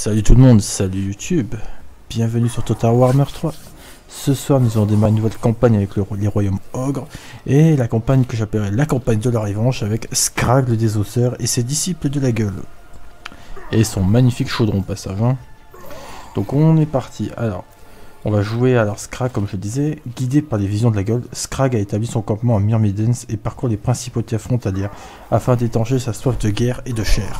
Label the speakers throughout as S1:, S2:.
S1: Salut tout le monde, salut YouTube, bienvenue sur Total Warhammer 3. Ce soir nous allons démarrer une nouvelle campagne avec les royaumes ogres, et la campagne que j'appellerai la campagne de la revanche avec Skrag le désosseur et ses disciples de la gueule. Et son magnifique chaudron au passage. Donc on est parti. Alors, on va jouer alors Skrag comme je le disais, guidé par les visions de la gueule. Skrag a établi son campement à Myrmidons et parcourt les principautés frontalières afin d'étancher sa soif de guerre et de chair.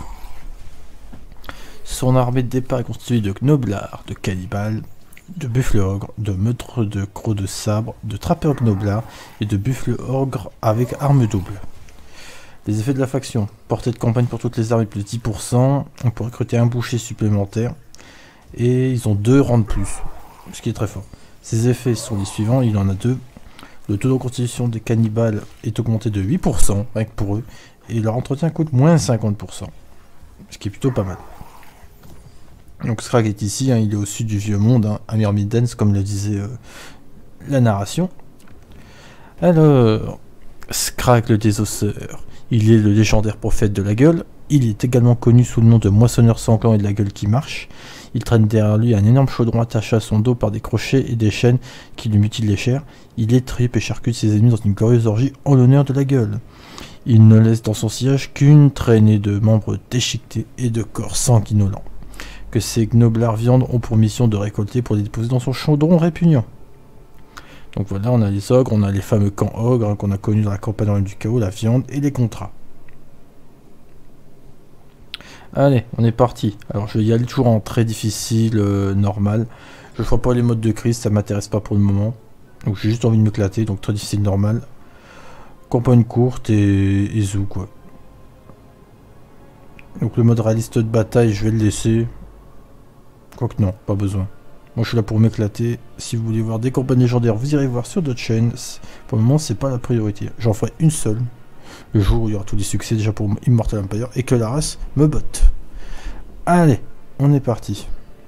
S1: Son armée de départ est constituée de gnoblards, de cannibales, de buffles ogres, de meurtres de crocs de sabre, de trappeurs gnoblards et de buffles ogres avec armes doubles. Les effets de la faction. Portée de campagne pour toutes les armées plus de 10%. On peut recruter un boucher supplémentaire. Et ils ont 2 rangs de plus, ce qui est très fort. Ces effets sont les suivants, il en a 2. Le taux de constitution des cannibales est augmenté de 8%, rien que pour eux. Et leur entretien coûte moins 50%. Ce qui est plutôt pas mal. Donc Skrag est ici, il est au sud du vieux monde, à Myrmidons, comme le disait la narration. Alors, Skrag le désosseur, il est le légendaire prophète de la gueule. Il est également connu sous le nom de moissonneur sanglant et de la gueule qui marche. Il traîne derrière lui un énorme chaudron attaché à son dos par des crochets et des chaînes qui lui mutilent les chairs. Il étripe et charcute ses ennemis dans une glorieuse orgie en l'honneur de la gueule. Il ne laisse dans son sillage qu'une traînée de membres déchiquetés et de corps sanguinolents, que ces gnoblards viandes ont pour mission de récolter pour les déposer dans son chaudron répugnant. Donc voilà, on a les ogres, on a les fameux camps ogres qu'on a connus dans la campagne du chaos, la viande et les contrats. Allez, on est parti. Alors je vais y aller toujours en très difficile, normal. Je ne ferai pas les modes de crise, ça m'intéresse pas pour le moment. Donc j'ai juste envie de m'éclater, donc très difficile, normal. Campagne courte et zou quoi. Donc le mode réaliste de bataille, je vais le laisser. Quoique non, pas besoin. Moi je suis là pour m'éclater. Si vous voulez voir des campagnes légendaires, vous irez voir sur d'autres chaînes. Pour le moment, c'est pas la priorité. J'en ferai une seule. Le jour où il y aura tous les succès déjà pour Immortal Empire et que la race me botte. Allez, on est parti.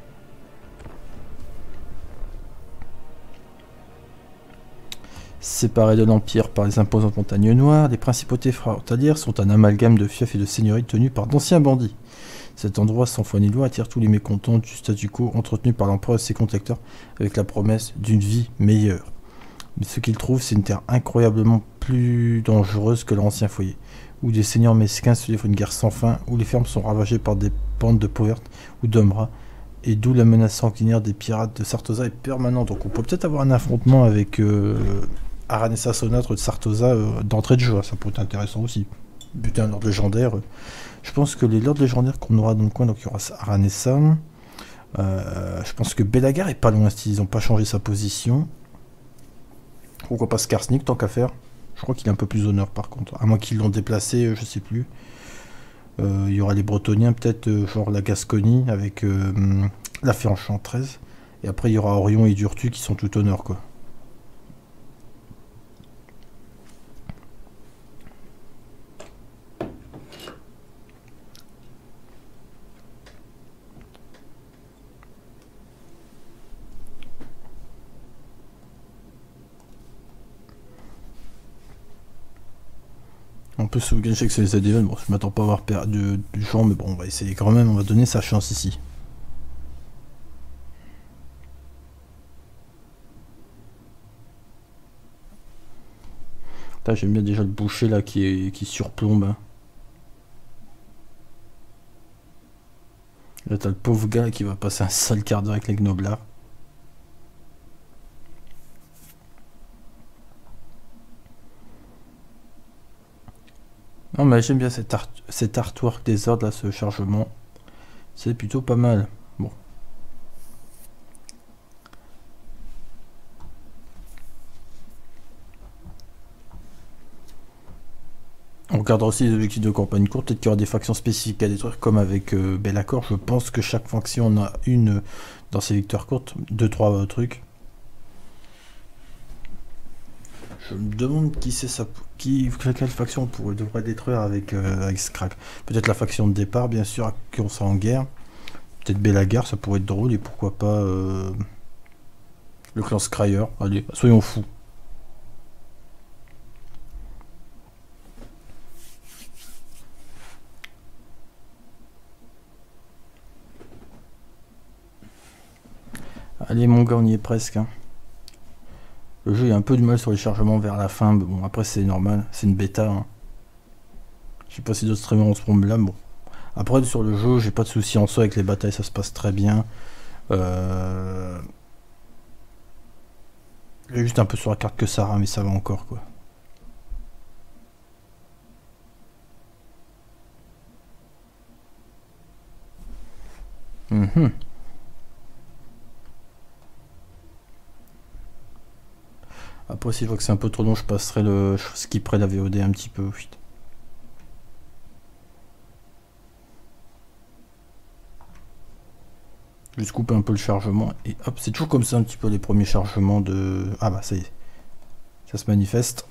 S1: Séparés de l'Empire par les imposantes montagnes noires, les principautés frontalières sont un amalgame de fiefs et de seigneuries tenues par d'anciens bandits. Cet endroit sans foi ni loi attire tous les mécontents du statu quo entretenu par l'empereur et ses contacteurs avec la promesse d'une vie meilleure. Mais ce qu'ils trouvent, c'est une terre incroyablement plus dangereuse que leur ancien foyer, où des seigneurs mesquins se livrent une guerre sans fin, où les fermes sont ravagées par des bandes de pauvertes ou d'hommes rats, et d'où la menace sanguinaire des pirates de Sartosa est permanente. Donc on peut peut-être avoir un affrontement avec Aranessa Sonatre de Sartosa d'entrée de jeu, ça peut être intéressant aussi. Buter un lord légendaire. Je pense que les lords légendaires qu'on aura dans le coin, donc il y aura Aranessa. Je pense que Belagar est pas loin, s'ils n'ont pas changé sa position. Pourquoi pas Skarsnik tant qu'à faire. Je crois qu'il est un peu plus honneur par contre. À moins qu'ils l'ont déplacé, je sais plus. Il y aura les Bretoniens, peut-être genre la Gascogne avec la Féenchanteresse. Et après il y aura Orion et Durtu qui sont tout honneur quoi. On peut sauvegarder avec les ADV, bon je m'attends pas à avoir perdu du champ, mais bon on va essayer quand même, on va donner sa chance ici. J'aime bien déjà le boucher là qui surplombe. Là t'as le pauvre gars qui va passer un sale quart d'heure avec les gnoblards. Non mais j'aime bien cet artwork des ordres là, ce chargement. C'est plutôt pas mal. Bon. On regardera aussi les objectifs de campagne courte. Peut-être qu'il y aura des factions spécifiques à détruire comme avec Be'lakor. Je pense que chaque faction en a une dans ses victoires courtes. 2-3 trucs. Je me demande qui c'est ça, quelle faction on devrait détruire avec Skrag. Peut-être la faction de départ, bien sûr, qui on sera en guerre. Peut-être Belagar, ça pourrait être drôle, et pourquoi pas le clan Scryer. Allez, soyons fous. Allez mon gars, on y est presque. Hein. Le jeu, il y a un peu du mal sur les chargements vers la fin, mais bon, après c'est normal, c'est une bêta. Hein. Je sais pas si d'autres streamers ont ce problème-là, bon. Après, sur le jeu, j'ai pas de soucis en soi avec les batailles, ça se passe très bien. J'ai juste un peu sur la carte que ça rame, mais ça va encore, quoi. Après, si je vois que c'est un peu trop long, je passerai je skipperai la VOD un petit peu. Juste couper un peu le chargement et hop, c'est toujours comme ça un petit peu les premiers chargements de... Ah bah ça y est, ça se manifeste.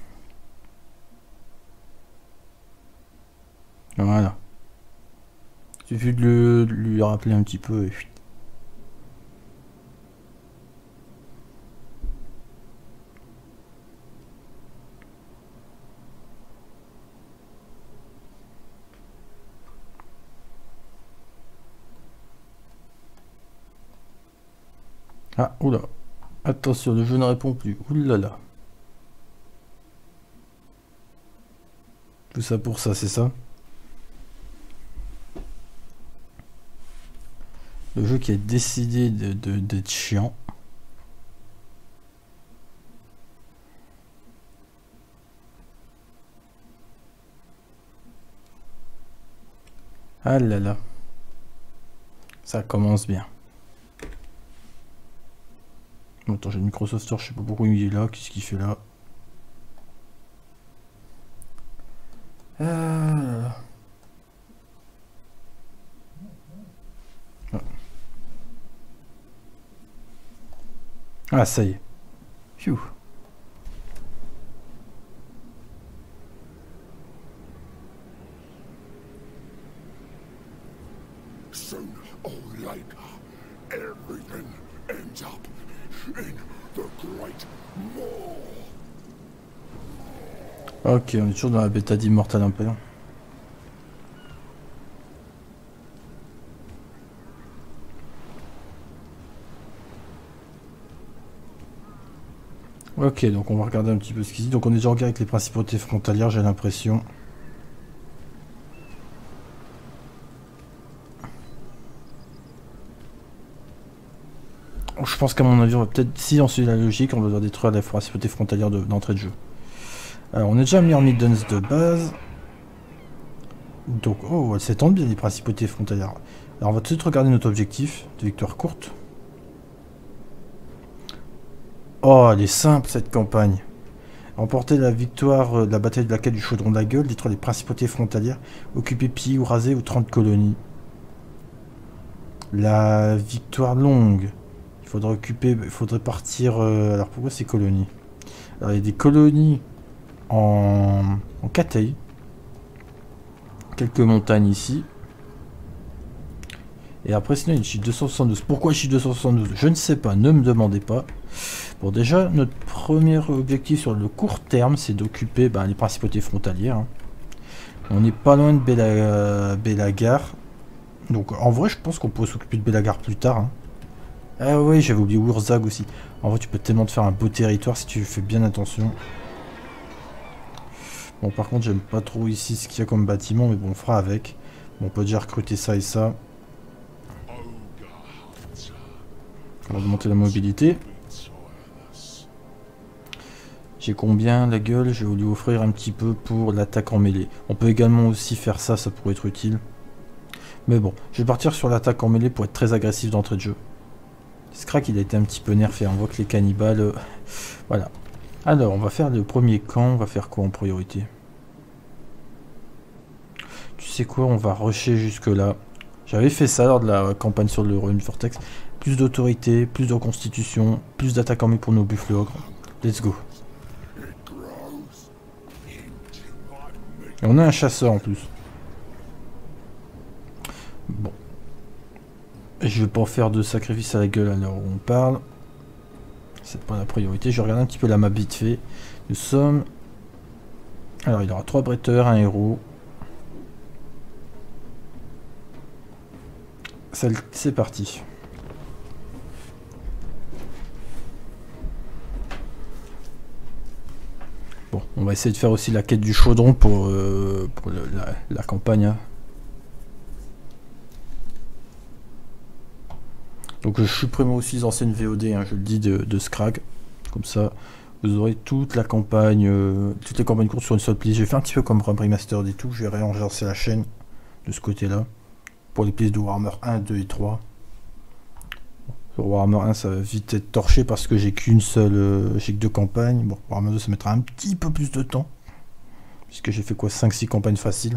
S1: Voilà. Il suffit de lui rappeler un petit peu et puis... Ah, oula. Attention, le jeu ne répond plus. Oulala. Tout ça pour ça, c'est ça? Le jeu qui a décidé d'être chiant. Ah là là. Ça commence bien. Bon, attends, j'ai le Microsoft Store, je sais pas pourquoi il est là, qu'est-ce qu'il fait là? Ah, ça y est. Phew.
S2: Soon, or later, everything ends up in the Great Maw.
S1: Ok, on est toujours dans la bêta d'Immortal Empire. Ok, donc on va regarder un petit peu ce qu'il dit. Donc on est déjà en guerre avec les principautés frontalières, j'ai l'impression. Je pense qu'à mon avis, on va peut-être, si on suit la logique, on va devoir détruire la principauté frontalière d'entrée de jeu. Alors on est déjà mis en Middens de base. Donc, oh, elle s'étend bien les principautés frontalières. Alors on va tout de suite regarder notre objectif de victoire courte. Oh, elle est simple cette campagne. Remporter la victoire de la bataille de la quête du chaudron de la gueule, détruire les principautés frontalières, occuper, piller ou raser ou 30 colonies. La victoire longue. Il faudrait occuper, il faudrait partir... alors pourquoi ces colonies? Alors il y a des colonies en Cathay. Quelques montagnes ici. Et après sinon il y a le chiffre 272. Pourquoi chiffre 272? Je ne sais pas, ne me demandez pas. Bon déjà notre premier objectif sur le court terme c'est d'occuper les principautés frontalières. Hein. On n'est pas loin de Belagar. Donc en vrai je pense qu'on peut s'occuper de Belagar plus tard. Hein. Ah oui j'avais oublié Wurzag aussi. En vrai tu peux tellement te faire un beau territoire si tu fais bien attention. Bon par contre j'aime pas trop ici ce qu'il y a comme bâtiment mais bon on fera avec. Bon, on peut déjà recruter ça et ça. On va augmenter la mobilité. J'ai combien la gueule? Je vais lui offrir un petit peu pour l'attaque en mêlée. On peut également aussi faire ça, ça pourrait être utile. Mais bon, je vais partir sur l'attaque en mêlée pour être très agressif d'entrée de jeu. Scrack il a été un petit peu nerfé, on voit que les cannibales... Voilà. Alors, on va faire le premier camp, on va faire quoi en priorité? Tu sais quoi, on va rusher jusque là. J'avais fait ça lors de la campagne sur le royaume du Vortex. Plus d'autorité, plus de reconstitution, plus d'attaque en mêlée pour nos buffles ogres. Let's go. Et on a un chasseur en plus. Bon. Je vais pas faire de sacrifice à la gueule à l'heure où on parle. C'est pas la priorité. Je regarde un petit peu la map vite fait. Nous sommes... Alors il y aura 3 bretteurs, un héros. C'est parti. On va essayer de faire aussi la quête du chaudron pour la campagne. Hein. Donc je supprime aussi les anciennes VOD, hein, je le dis, de Scrag. Comme ça, vous aurez toute la campagne, toutes les campagnes courtes sur une seule playlist. Je vais faire un petit peu comme Remastered et tout. Je vais réenregistrer la chaîne de ce côté-là. Pour les playlists de Warhammer 1, 2 et 3. Sur Warhammer 1, ça va vite être torché parce que j'ai qu'une seule, j'ai que 2 campagnes. Bon, Warhammer 2, ça mettra un petit peu plus de temps. Puisque j'ai fait quoi, 5-6 campagnes faciles.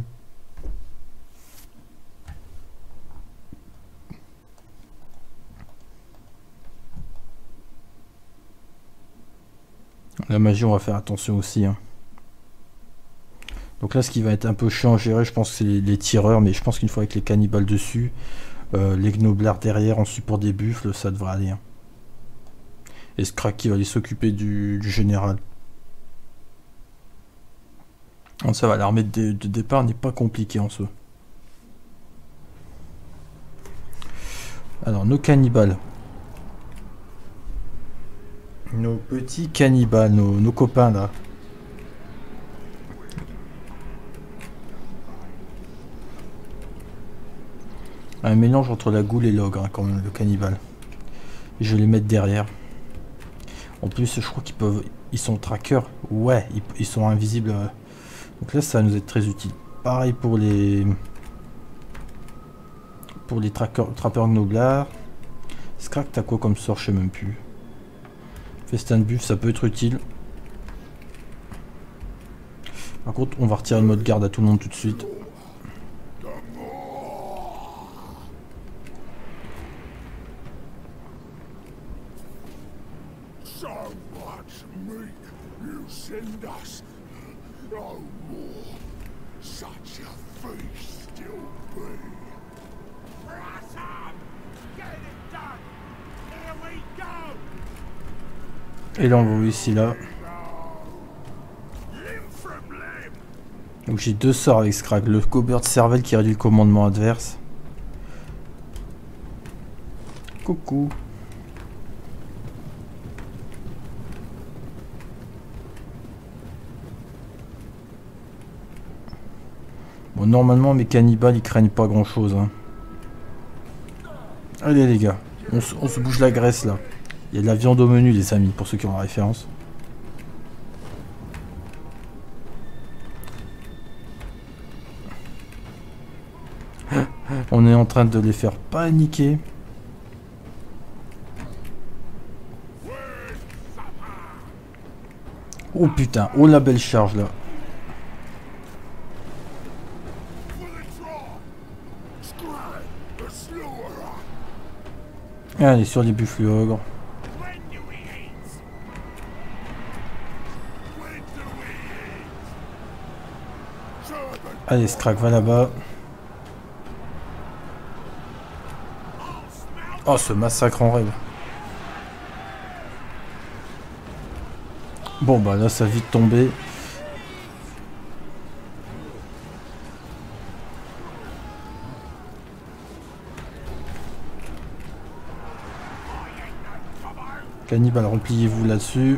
S1: La magie, on va faire attention aussi. Hein. Donc là, ce qui va être un peu chiant à gérer, je pense que c'est les tireurs. Mais je pense qu'une fois avec les cannibales dessus, les gnoblards derrière en support des buffles, ça devrait aller. Hein. Et Scrag qui va aller s'occuper du général. Donc ça va, l'armée de départ n'est pas compliquée en soi. Alors, nos cannibales. Nos petits cannibales, nos copains là. Un mélange entre la goule et l'ogre, hein, quand même, le cannibale. Je vais les mettre derrière. En plus, je crois qu'ils peuvent... Ils sont trackers. Ouais, ils sont invisibles. Donc là, ça va nous être très utile. Pareil pour les... trappeurs gnoblards. Scrag, t'as quoi comme sort? Je sais même plus. Festin de buff, ça peut être utile. Par contre, on va retirer le mode garde à tout le monde tout de suite. Et là, on va ici là. Donc j'ai 2 sorts avec Scrag. Le Cobert de cervelle qui réduit le commandement adverse. Coucou. Bon, normalement mes cannibales ils craignent pas grand chose. Hein. Allez les gars, on se bouge la graisse là. Il y a de la viande au menu les amis, pour ceux qui ont la référence. On est en train de les faire paniquer. Oh putain, oh la belle charge là. Allez, sur les buffles ogres. Allez, Scrag, va là-bas. Oh, ce massacre en rêve. Bon, bah là, ça a vite tombé. Cannibale, repliez-vous là-dessus.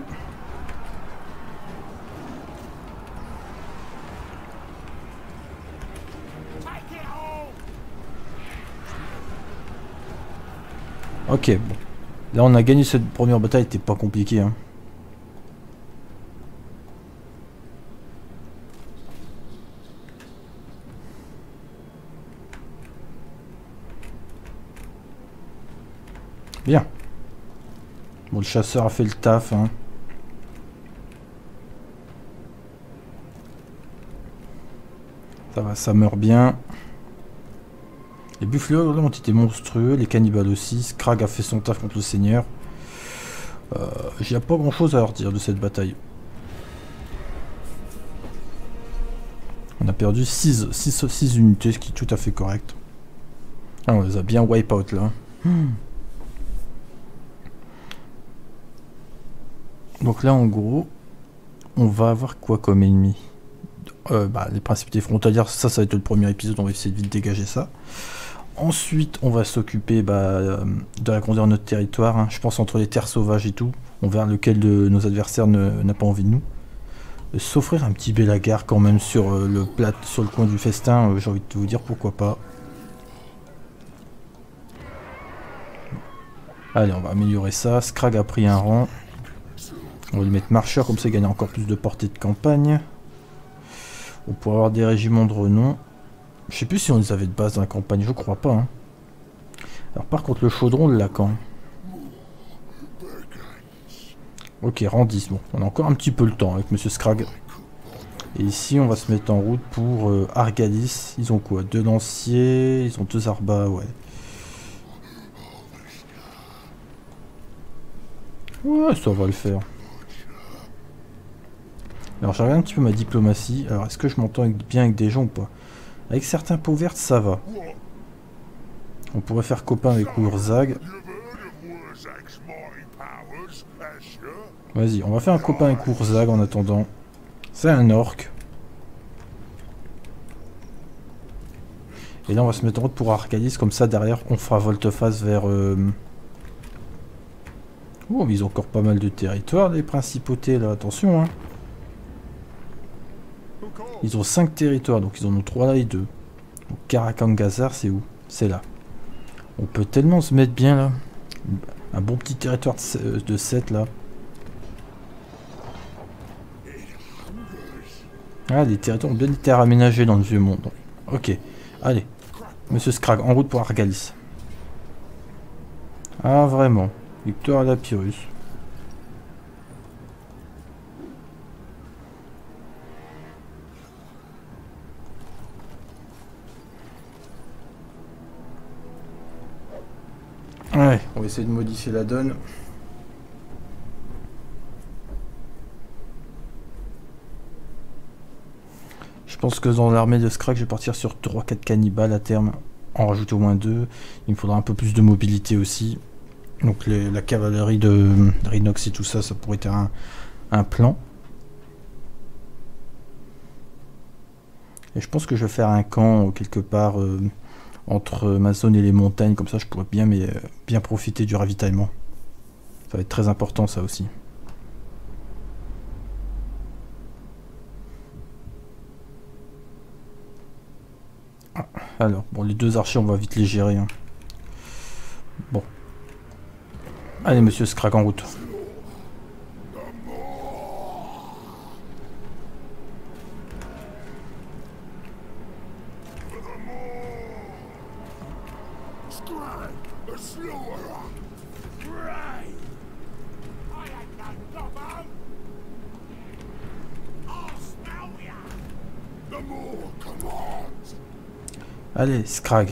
S1: Ok, bon. Là, on a gagné cette première bataille, c'était pas compliqué. Hein. Bien. Bon, le chasseur a fait le taf. Hein. Ça va, ça meurt bien. Les buffles ont été monstrueux, les cannibales aussi. Scrag a fait son taf contre le seigneur. J'ai pas grand chose à leur dire de cette bataille. On a perdu 6 unités, ce qui est tout à fait correct. Ah, on les a bien wipe out là. Donc là en gros, on va avoir quoi comme ennemi? Les principautés frontalières, ça va être le premier épisode, on va essayer de vite dégager ça. Ensuite, on va s'occuper de l'agrandir notre territoire, hein. Je pense entre les terres sauvages et tout. On verra lequel de nos adversaires n'a pas envie de nous. S'offrir un petit Bélagar quand même sur le plat, sur le coin du festin, j'ai envie de vous dire pourquoi pas. Allez, on va améliorer ça. Scrag a pris un rang. On va lui mettre marcheur, comme ça il gagne encore plus de portée de campagne. On pourrait avoir des régiments de renom. Je sais plus si on les avait de base dans la campagne, je crois pas. Hein. Alors par contre le chaudron, on l'a quand? Ok, rang 10. Bon, on a encore un petit peu le temps avec Monsieur Scrag. Et ici on va se mettre en route pour Argalis. Ils ont quoi? 2 lanciers, ils ont 2 arbas, ouais. Ouais, ça va le faire. Alors j'ai regardé un petit peu ma diplomatie. Alors est-ce que je m'entends bien avec des gens ou pas? Avec certains peaux vertes, ça va. On pourrait faire copain avec Urzag. Vas-y, on va faire un copain avec Urzag en attendant. C'est un orc. Et là on va se mettre en route pour Arcalis, comme ça derrière on fera volte-face vers... Oh, mais ils ont encore pas mal de territoires, les principautés là, attention hein. Ils ont 5 territoires, donc ils en ont 3 là et 2. Donc Karakangazar, c'est où? C'est là. On peut tellement se mettre bien là. Un bon petit territoire de 7 là. Ah, les territoires ont bien été aménagés dans le vieux monde. Ok, allez. Monsieur Scrag, en route pour Argalis. Ah, vraiment. Victoire à la Pyrrhus. Ouais, on va essayer de modifier la donne. Je pense que dans l'armée de Scrag, je vais partir sur 3-4 cannibales à terme. En rajouter au moins 2. Il me faudra un peu plus de mobilité aussi. Donc la cavalerie de Rhinox et tout ça, ça pourrait être un plan. Et je pense que je vais faire un camp quelque part entre ma zone et les montagnes. Comme ça, je pourrais bien profiter du ravitaillement. Ça va être très important ça aussi. Alors, bon, les 2 archers, on va vite les gérer. Hein. Bon. Allez, monsieur Scrag, en route. Allez, Scrag.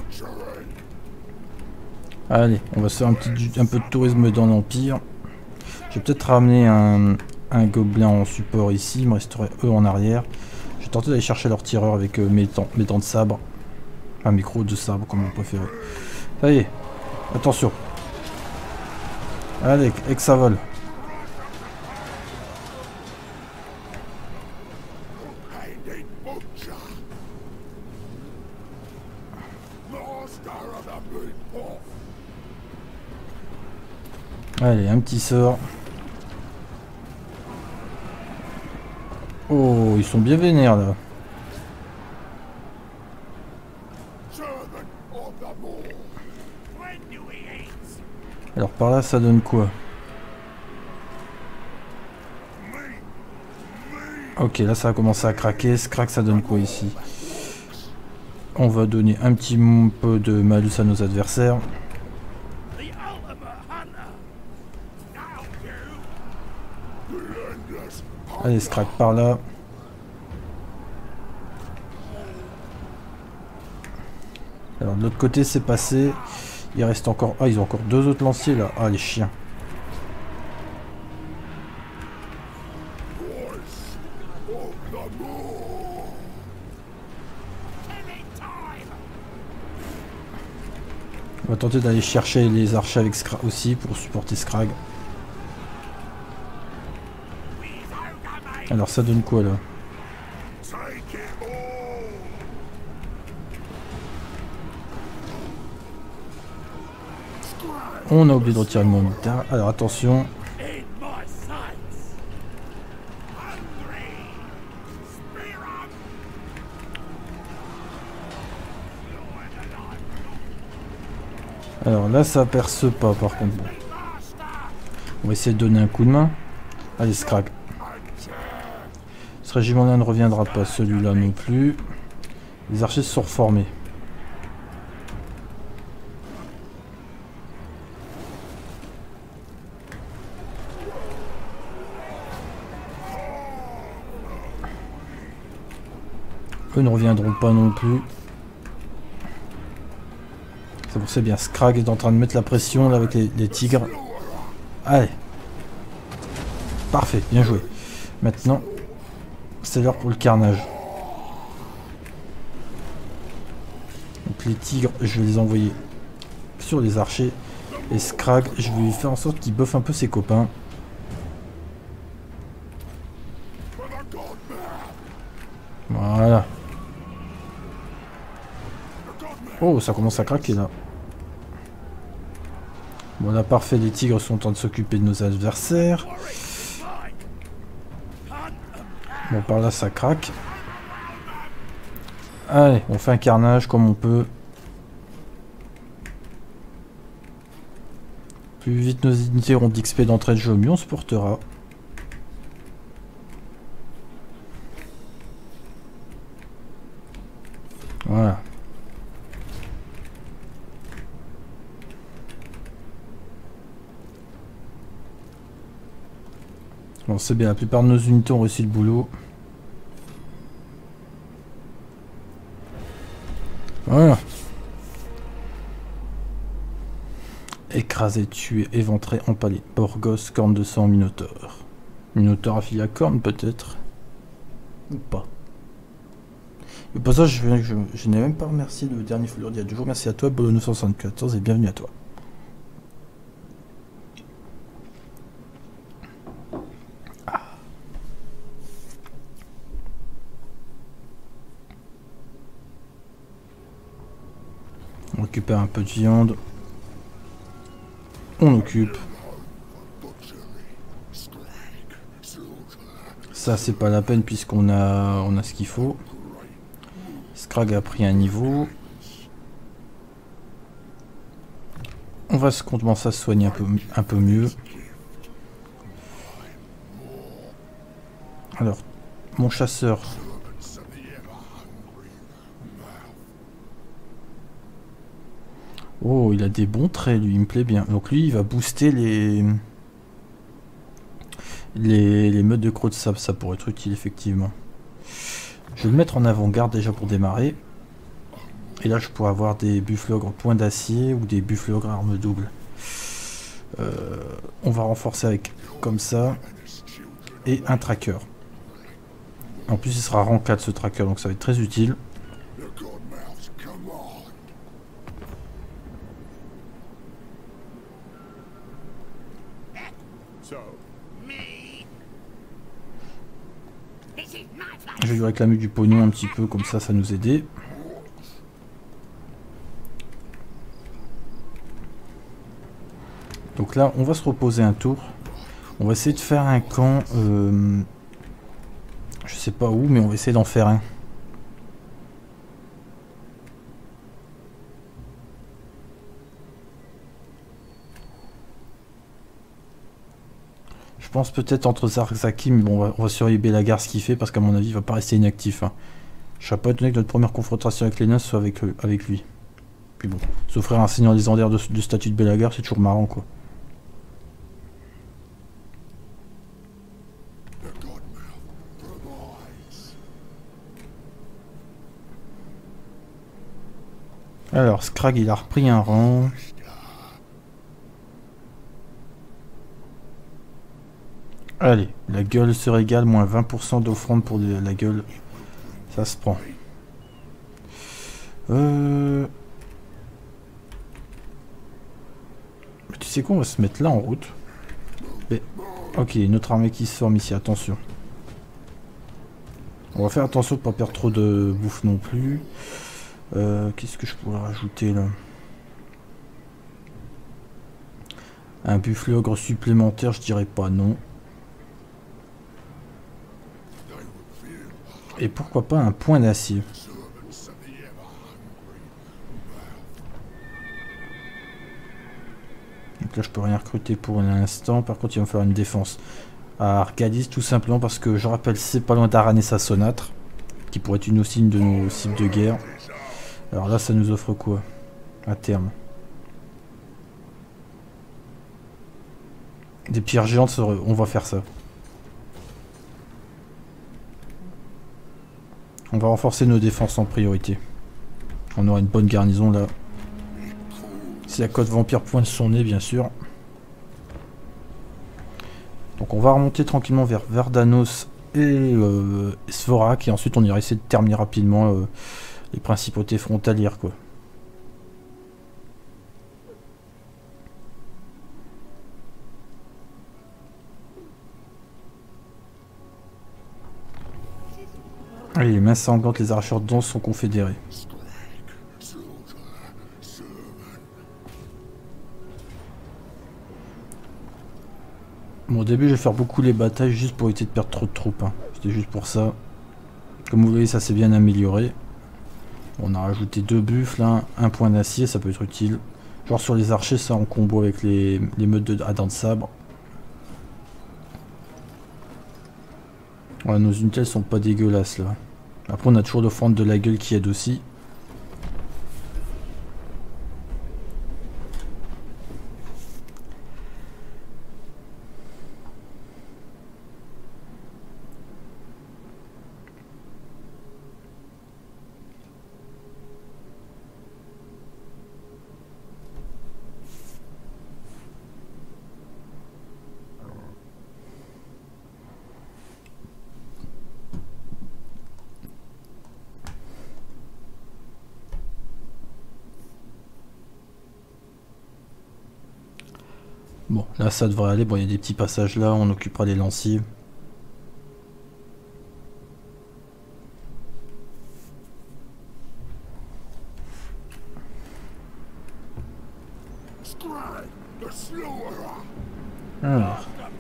S1: Allez, on va se faire un peu de tourisme dans l'Empire. Je vais peut-être ramener un gobelin en support ici. Il me resterait eux en arrière. Je vais tenter d'aller chercher leur tireur avec mes dents de sabre. Un micro de sabre, comme on préfère. Ça y est, attention. Allez, et que ça vole. Allez, un petit sort. Oh, ils sont bien vénères là. Alors par là, ça donne quoi? Ok, là ça a commencé à craquer. Ce crack, ça donne quoi ici? On va donner un petit peu de malus à nos adversaires. Allez, Scrag par là. Alors de l'autre côté c'est passé. Il reste encore... Ah, ils ont encore 2 autres lanciers là. Ah, les chiens. On va tenter d'aller chercher les archers avec Scrag aussi pour supporter Scrag. Alors ça donne quoi là? On a oublié de retirer le militaire. Alors attention. Alors là, ça perce pas par contre. Bon. On va essayer de donner un coup de main. Allez, Scrag. Ce régiment-là ne reviendra pas, celui-là non plus. Les archers se sont reformés. Eux ne reviendront pas non plus. C'est pour ça bien. Scrag est en train de mettre la pression là avec les tigres. Allez. Parfait, bien joué. Maintenant, c'est l'heure pour le carnage. Donc les tigres, je vais les envoyer sur les archers. Et Scrag, je vais faire en sorte qu'il buffe un peu ses copains. Voilà. Oh, ça commence à craquer là. Bon là, parfait, les tigres sont en train de s'occuper de nos adversaires. Bon, par là, ça craque. Allez, on fait un carnage comme on peut. Plus vite nos unités auront d'XP d'entrée de jeu, mieux on se portera. Voilà. Bon, c'est bien, la plupart de nos unités ont réussi le boulot. Voilà. Écrasé, tué, éventré, empalé. Borgos, corne de sang, Minotaure. Minotaure affilié à corne, peut-être. Ou pas. Et pour ça, je n'ai même pas remercié le dernier fleur d'il y a 2 jours. Merci à toi, Bolo974, et bienvenue à toi. On récupère un peu de viande. On occupe. Ça, c'est pas la peine puisqu'on a ce qu'il faut. Scrag a pris un niveau. On va commencer à se soigner un peu mieux. Alors, mon chasseur. Oh, il a des bons traits, lui, il me plaît bien. Donc lui, il va booster les meutes de crocs de sable, ça pourrait être utile, effectivement. Je vais le mettre en avant-garde déjà pour démarrer. Et là, je pourrais avoir des buffles-ogres en point d'acier ou des buffles-ogres arme double. On va renforcer avec comme ça. Et un tracker. En plus, il sera rang 4 ce tracker, donc ça va être très utile. Je vais lui réclamer du pognon un petit peu, comme ça nous aidait. Donc là, on va se reposer un tour. On va essayer de faire un camp. Je sais pas où, mais on va essayer d'en faire un. Je pense peut-être entre Zarzaki, mais bon, on va surveiller Belagar ce qu'il fait, parce qu'à mon avis, il va pas rester inactif. Hein. Je serais pas étonné que notre première confrontation avec les nains soit avec lui. Puis bon, s'offrir un seigneur légendaire de statut de Belagar, c'est toujours marrant, quoi. Alors, Scrag, il a repris un rang. Allez, la gueule se régale, moins 20% d'offrande pour la gueule. Ça se prend. Mais tu sais quoi, on va se mettre là en route. Et... Ok, notre armée qui se forme ici, attention. On va faire attention de ne pas perdre trop de bouffe non plus. Qu'est-ce que je pourrais rajouter là? Un buffle-ogre supplémentaire, je dirais pas non. Et pourquoi pas un point d'acier? Donc là je peux rien recruter pour l'instant. Par contre il va me faire une défense à Arcadis, tout simplement parce que je rappelle c'est pas loin d'Aran et sa Sonatre, qui pourrait être aussi une de nos cibles de guerre. Alors là ça nous offre quoi à terme? Des pierres géantes, on va faire ça. On va renforcer nos défenses en priorité. On aura une bonne garnison là. Si la côte vampire pointe son nez, bien sûr. Donc on va remonter tranquillement vers Verdanos et Svorak. Et ensuite on ira essayer de terminer rapidement les principautés frontalières, quoi. Allez, les mains sanglantes, les arracheurs de dents sont confédérés. Bon, au début, je vais faire beaucoup les batailles juste pour éviter de perdre trop de troupes. Hein. C'était juste pour ça. Comme vous voyez, ça s'est bien amélioré. On a rajouté 2 buffles, là, un point d'acier, ça peut être utile. Genre sur les archers, ça en combo avec les meutes à dents de sabre. Ouais, nos unités sont pas dégueulasses là. Après on a toujours l'offrande de la gueule qui aide aussi. Bon, là ça devrait aller. Bon, il y a des petits passages là, on occupera les lanciers. Alors.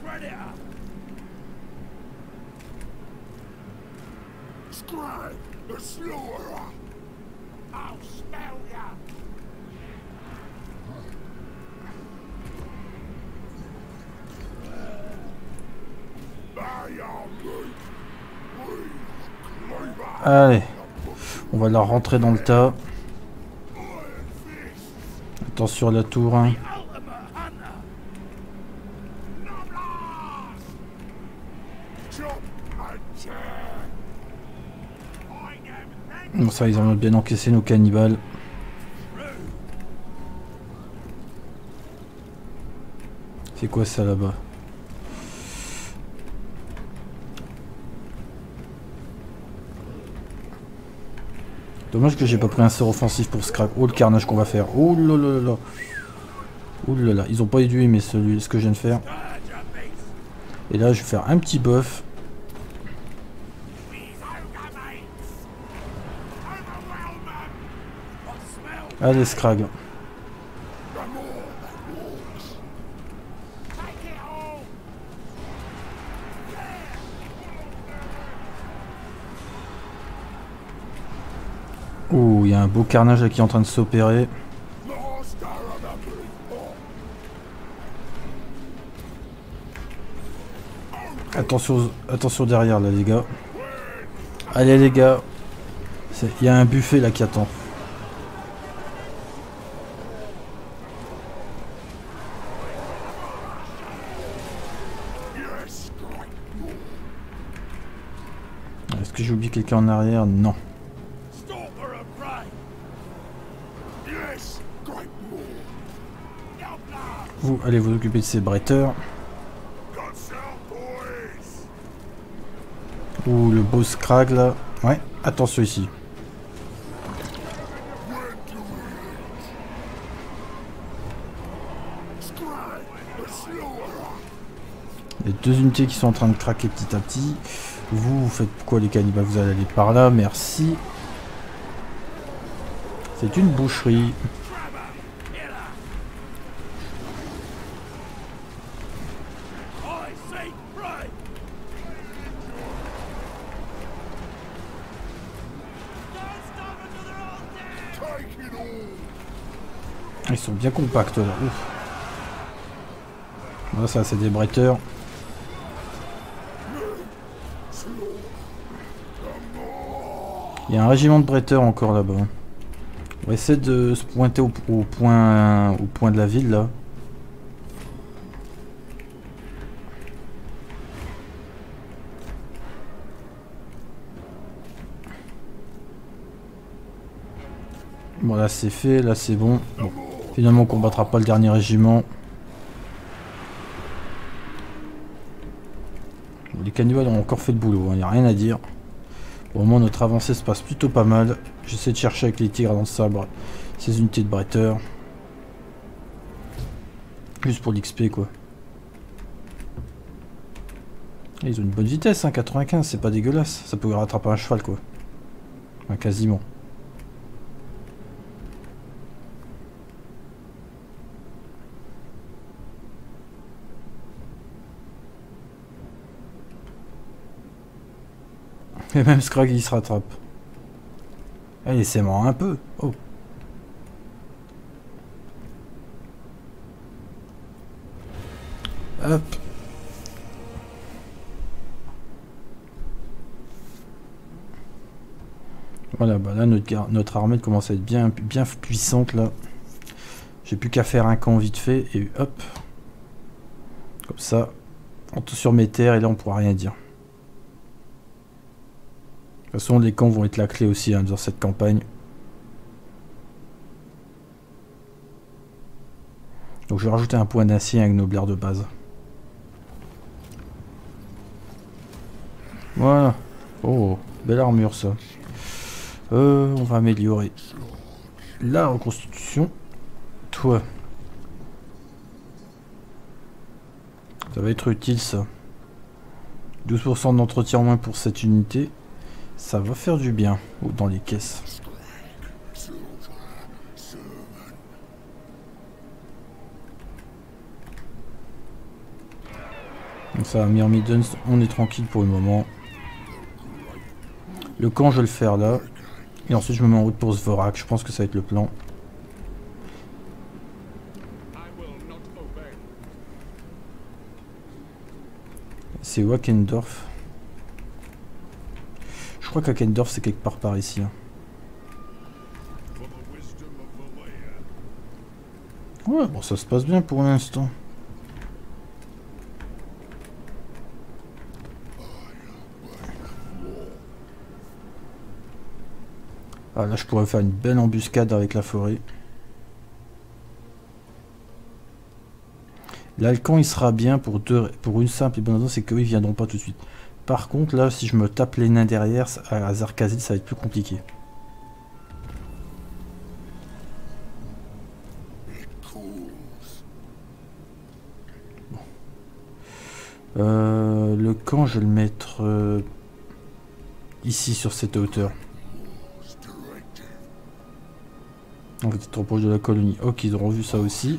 S1: Allez, on va la rentrer dans le tas. Attention à la tour. Hein. Bon, ça, ils ont bien encaissé nos cannibales. C'est quoi ça là-bas? Dommage que j'ai pas pris un sort offensif pour scrap. Oh le carnage qu'on va faire. Oh là là là. Oh là là. Ils ont pas dû aimer ce que je viens de faire. Et là je vais faire un petit buff. Allez Scrag. Ouh, il y a un beau carnage là qui est en train de s'opérer. Attention, attention derrière là les gars. Allez les gars. Il y a un buffet là qui attend. Est-ce que j'ai oublié quelqu'un en arrière? Non. Vous allez vous occuper de ces bretteurs. Ouh, le beau Scrag là. Ouais, attention ici. Les 2 unités qui sont en train de craquer petit à petit. Vous faites quoi les cannibales? Vous allez aller par là, merci. C'est une boucherie. Ils sont bien compacts là. Ouf. Là, ça, c'est des bretteurs. Il y a un régiment de bretteurs encore là-bas. On va essayer de se pointer au point de la ville là. Bon là c'est fait, là c'est bon. Bon. Finalement on combattra pas le dernier régiment. Les cannibales ont encore fait le boulot, il n'y a rien à dire. Au moins notre avancée se passe plutôt pas mal. J'essaie de chercher avec les tigres dans le sabre ces unités de bretteurs. Juste pour l'XP quoi. Et ils ont une bonne vitesse, hein, 95, c'est pas dégueulasse. Ça peut rattraper un cheval quoi. Enfin, quasiment. Et même Scrag il se rattrape. Ah, laissez-moi un peu. Oh. Hop. Voilà, bah là notre armée commence à être bien puissante là. J'ai plus qu'à faire un camp vite fait et hop. Comme ça, on tombe sur mes terres et là on pourra rien dire. De toute façon les camps vont être la clé aussi hein, dans cette campagne. Donc je vais rajouter un point d'acier à un gnoblard de base. Voilà. Oh, belle armure ça. On va améliorer la reconstitution. Toi. Ça va être utile ça. 12% d'entretien en moins pour cette unité. Ça va faire du bien dans les caisses. Donc ça, Myrmidon, on est tranquille pour le moment. Le camp, je vais le faire là. Et ensuite, je me mets en route pour Zvorak. Je pense que ça va être le plan. C'est Wackendorf. Je crois qu'Wackendorf, c'est quelque part par ici. Hein. Ouais, bon, ça se passe bien pour l'instant. Ah, là, je pourrais faire une belle embuscade avec la forêt. Là, le camp, il sera bien pour une simple et bonne raison, c'est qu'eux, ils viendront pas tout de suite. Par contre, là, si je me tape les nains derrière, à Zarkazil, ça va être plus compliqué. Bon. Le camp, je vais le mettre ici, sur cette hauteur. En fait, trop proche de la colonie. Ok, ils ont revu ça aussi.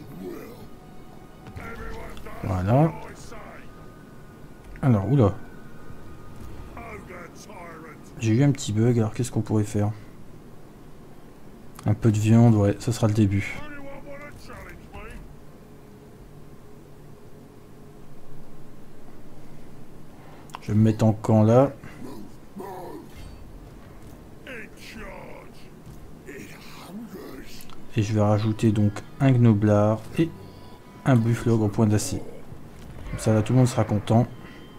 S1: Voilà. Alors, oula. J'ai eu un petit bug, alors qu'est-ce qu'on pourrait faire? Un peu de viande, ouais, ce sera le début. Je vais me mettre en camp là. Et je vais rajouter donc un gnoblard et un buffle au point d'acier. Comme ça là tout le monde sera content.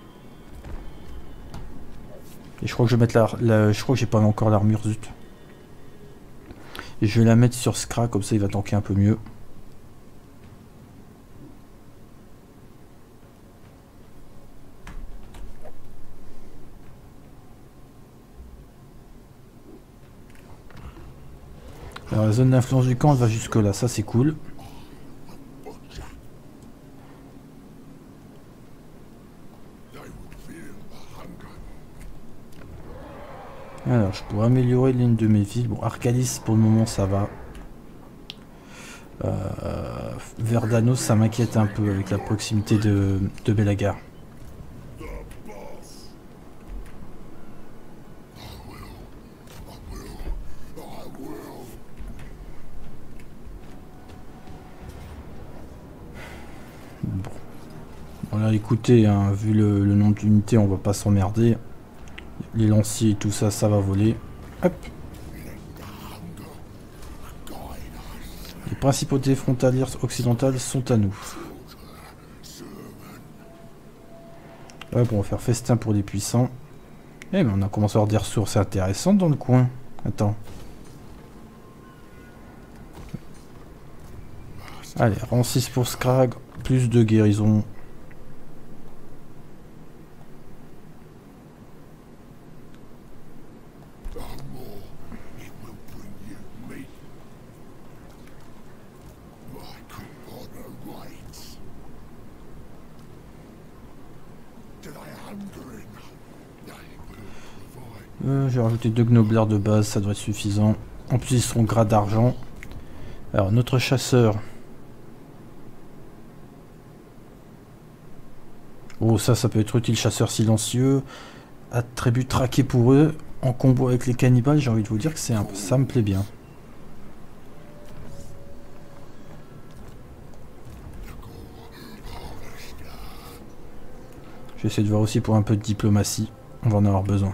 S1: Et je crois que je vais mettre je crois que j'ai pas encore l'armure, zut. Et je vais la mettre sur Skra, comme ça il va tanker un peu mieux. Alors la zone d'influence du camp elle va jusque là, ça c'est cool. Alors je pourrais améliorer l'une de mes villes. Bon, Arcalis pour le moment ça va. Verdanos ça m'inquiète un peu avec la proximité de Belagar. Bon. Bon là écoutez, hein, vu le nombre d'unités, on va pas s'emmerder. Les lanciers et tout ça, ça va voler. Hop. Les principautés frontalières occidentales sont à nous. Hop, on va faire festin pour les puissants. Eh mais on a commencé à avoir des ressources intéressantes dans le coin. Attends. Allez, rang 6 pour Scrag, plus de guérison. J'ai rajouté 2 gnoblards de base, ça doit être suffisant. En plus ils seront grade d'argent. Alors notre chasseur. Oh ça peut être utile, chasseur silencieux. Attribut traqué pour eux. En combo avec les cannibales, j'ai envie de vous dire que ça me plaît bien. Je vais essayer de voir aussi pour un peu de diplomatie. On va en avoir besoin.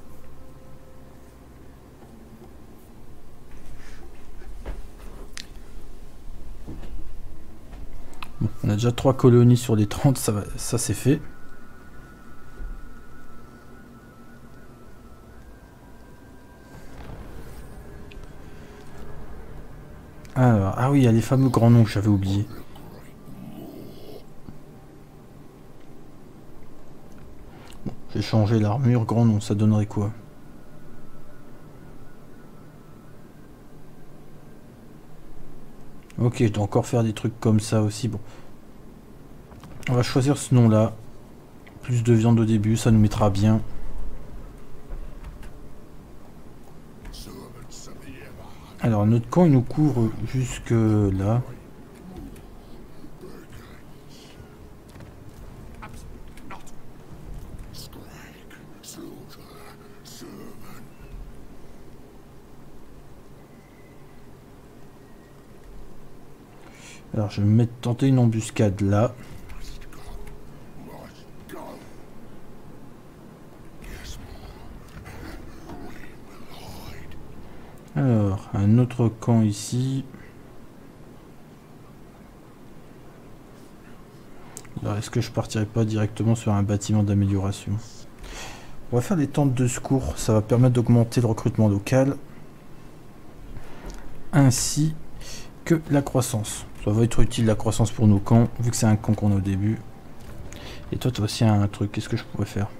S1: Bon, on a déjà 3 colonies sur les 30, ça c'est fait. Alors, ah oui, il y a les fameux grands noms, j'avais oublié. Bon, j'ai changé l'armure, grand nom, ça donnerait quoi? Ok, je dois encore faire des trucs comme ça aussi. Bon, on va choisir ce nom-là. Plus de viande au début, ça nous mettra bien. Alors, notre camp, il nous couvre jusque là. Alors, je vais tenter une embuscade là. Alors, un autre camp ici. Alors, est-ce que je partirai pas directement sur un bâtiment d'amélioration? On va faire des tentes de secours. Ça va permettre d'augmenter le recrutement local. Ainsi que la croissance. Ça va être utile la croissance pour nos camps, vu que c'est un camp qu'on a au début. Et toi, tu as aussi un truc. Qu'est-ce que je pourrais faire?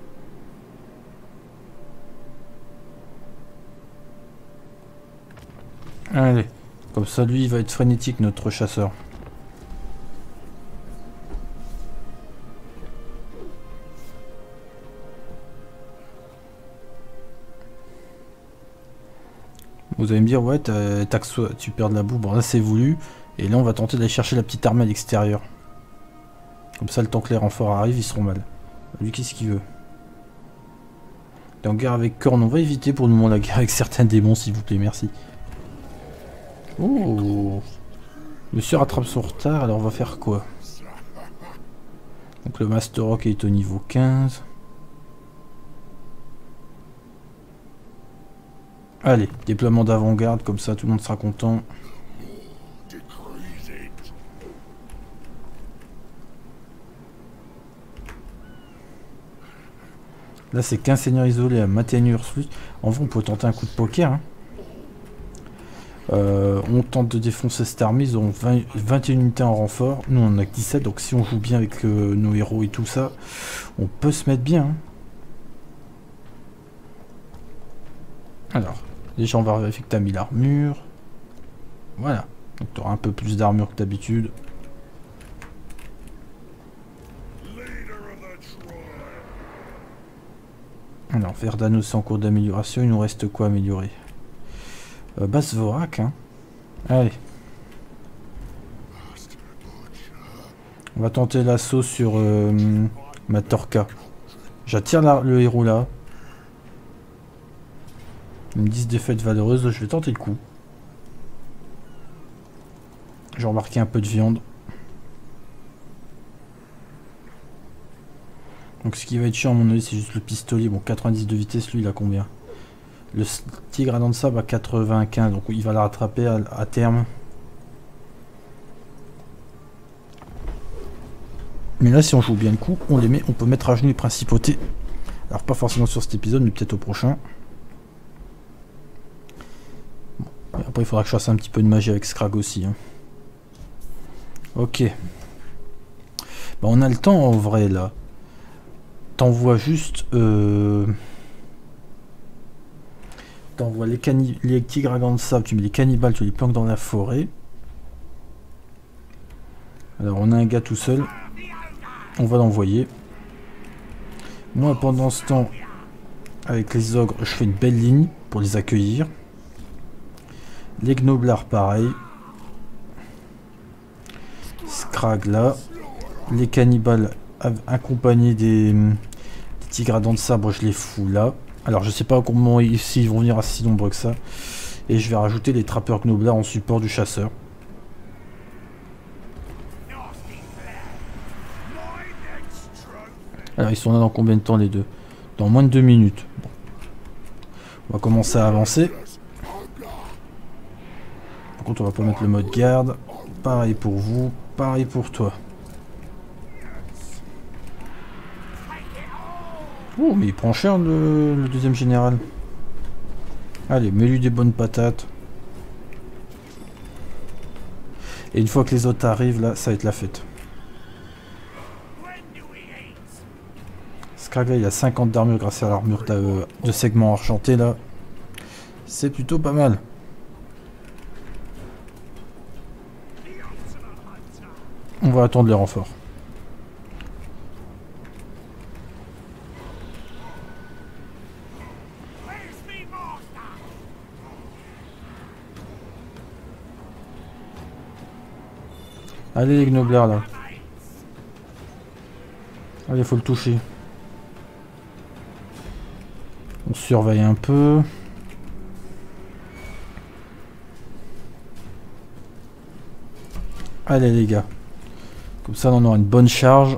S1: Allez, comme ça lui il va être frénétique notre chasseur. Vous allez me dire ouais tu perds de la boue, bon là c'est voulu. Et là on va tenter d'aller chercher la petite armée à l'extérieur. Comme ça le temps que les renforts arrivent ils seront mal. Lui qu'est-ce qu'il veut? Il est en guerre avec Korn, on va éviter pour le moment la guerre avec certains démons s'il vous plaît, merci. Oh, monsieur rattrape son retard, alors on va faire quoi? Donc le Master Rock est au niveau 15. Allez, déploiement d'avant-garde, comme ça tout le monde sera content. Là c'est 15 seigneurs isolés à maintenir plus. En vrai on peut tenter un coup de poker. Hein. On tente de défoncer cette armée, ils ont 21 unités en renfort, nous on en a que 17, donc si on joue bien avec nos héros et tout ça, on peut se mettre bien. Hein. Alors, déjà on va vérifier que tu as mis l'armure. Voilà, donc tu auras un peu plus d'armure que d'habitude. Alors, Verdano c'est en cours d'amélioration, il nous reste quoi à améliorer? Basse-Vorak, hein. Allez. On va tenter l'assaut sur Matorka. J'attire le héros là. Ils me disent défaite valeureuse, je vais tenter le coup. J'ai remarqué un peu de viande. Donc ce qui va être chiant à mon avis c'est juste le pistolier. Bon 90 de vitesse, lui il a combien? Le tigre à dents de sable à 95, donc il va la rattraper à terme. Mais là si on joue bien le coup, on peut mettre à genoux les principautés. Alors pas forcément sur cet épisode, mais peut-être au prochain. Bon. Et après il faudra que je fasse un petit peu de magie avec Scrag aussi. Hein. Ok. Bah, on a le temps en vrai là. T'envoies juste... T'envoies les tigres à gants de sable, tu mets les cannibales, tu les planques dans la forêt. Alors on a un gars tout seul. On va l'envoyer. Moi pendant ce temps, avec les ogres, je fais une belle ligne pour les accueillir. Les gnoblards pareil. Scrag là. Les cannibales accompagnés des tigres à dents de sabre, je les fous là. Alors je sais pas comment ici ils vont venir à si nombreux que ça. Et je vais rajouter les trappeurs gnoblards en support du chasseur. Alors ils sont là dans combien de temps les deux? Dans moins de 2 minutes. Bon. On va commencer à avancer. Par contre on va pas mettre le mode garde. Pareil pour vous, pareil pour toi. Oh mais il prend cher le deuxième général. Allez, mets-lui des bonnes patates. Et une fois que les autres arrivent là, ça va être la fête. Scrag là il a 50 d'armure grâce à l'armure de segment enchanté là. C'est plutôt pas mal. On va attendre les renforts. Allez les gnoblards là. Allez, faut le toucher. On surveille un peu. Allez les gars. Comme ça on aura une bonne charge.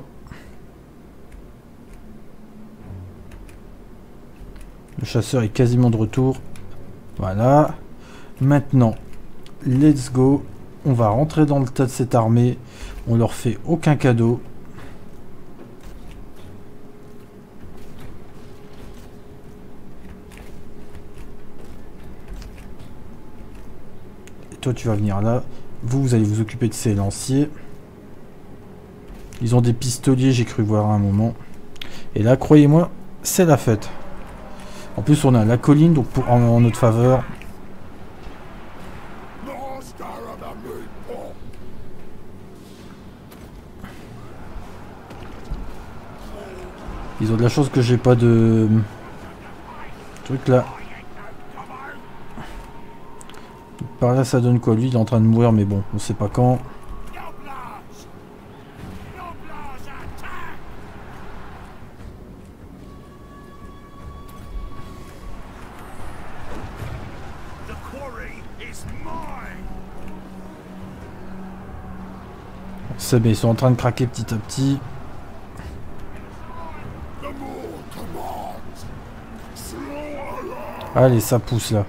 S1: Le chasseur est quasiment de retour. Voilà. Maintenant, let's go. On va rentrer dans le tas de cette armée. On leur fait aucun cadeau. Et toi tu vas venir là. Vous allez vous occuper de ces lanciers. Ils ont des pistoliers, j'ai cru voir à un moment. Et là, croyez-moi, c'est la fête. En plus, on a la colline, donc en notre faveur. Ils ont de la chance que j'ai pas de truc là. Par là, ça donne quoi? Lui, il est en train de mourir, mais bon, on sait pas quand. C'est bien, ils sont en train de craquer petit à petit. Allez, ça pousse là.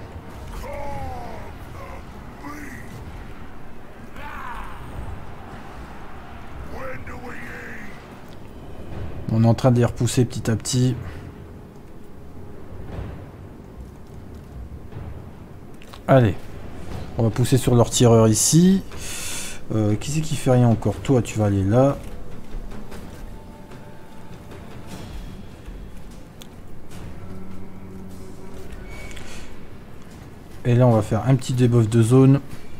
S1: On est en train de les repousser petit à petit. Allez. On va pousser sur leur tireur ici. Qui c'est qui fait rien encore? Toi, tu vas aller là. Et là, on va faire un petit debuff de zone.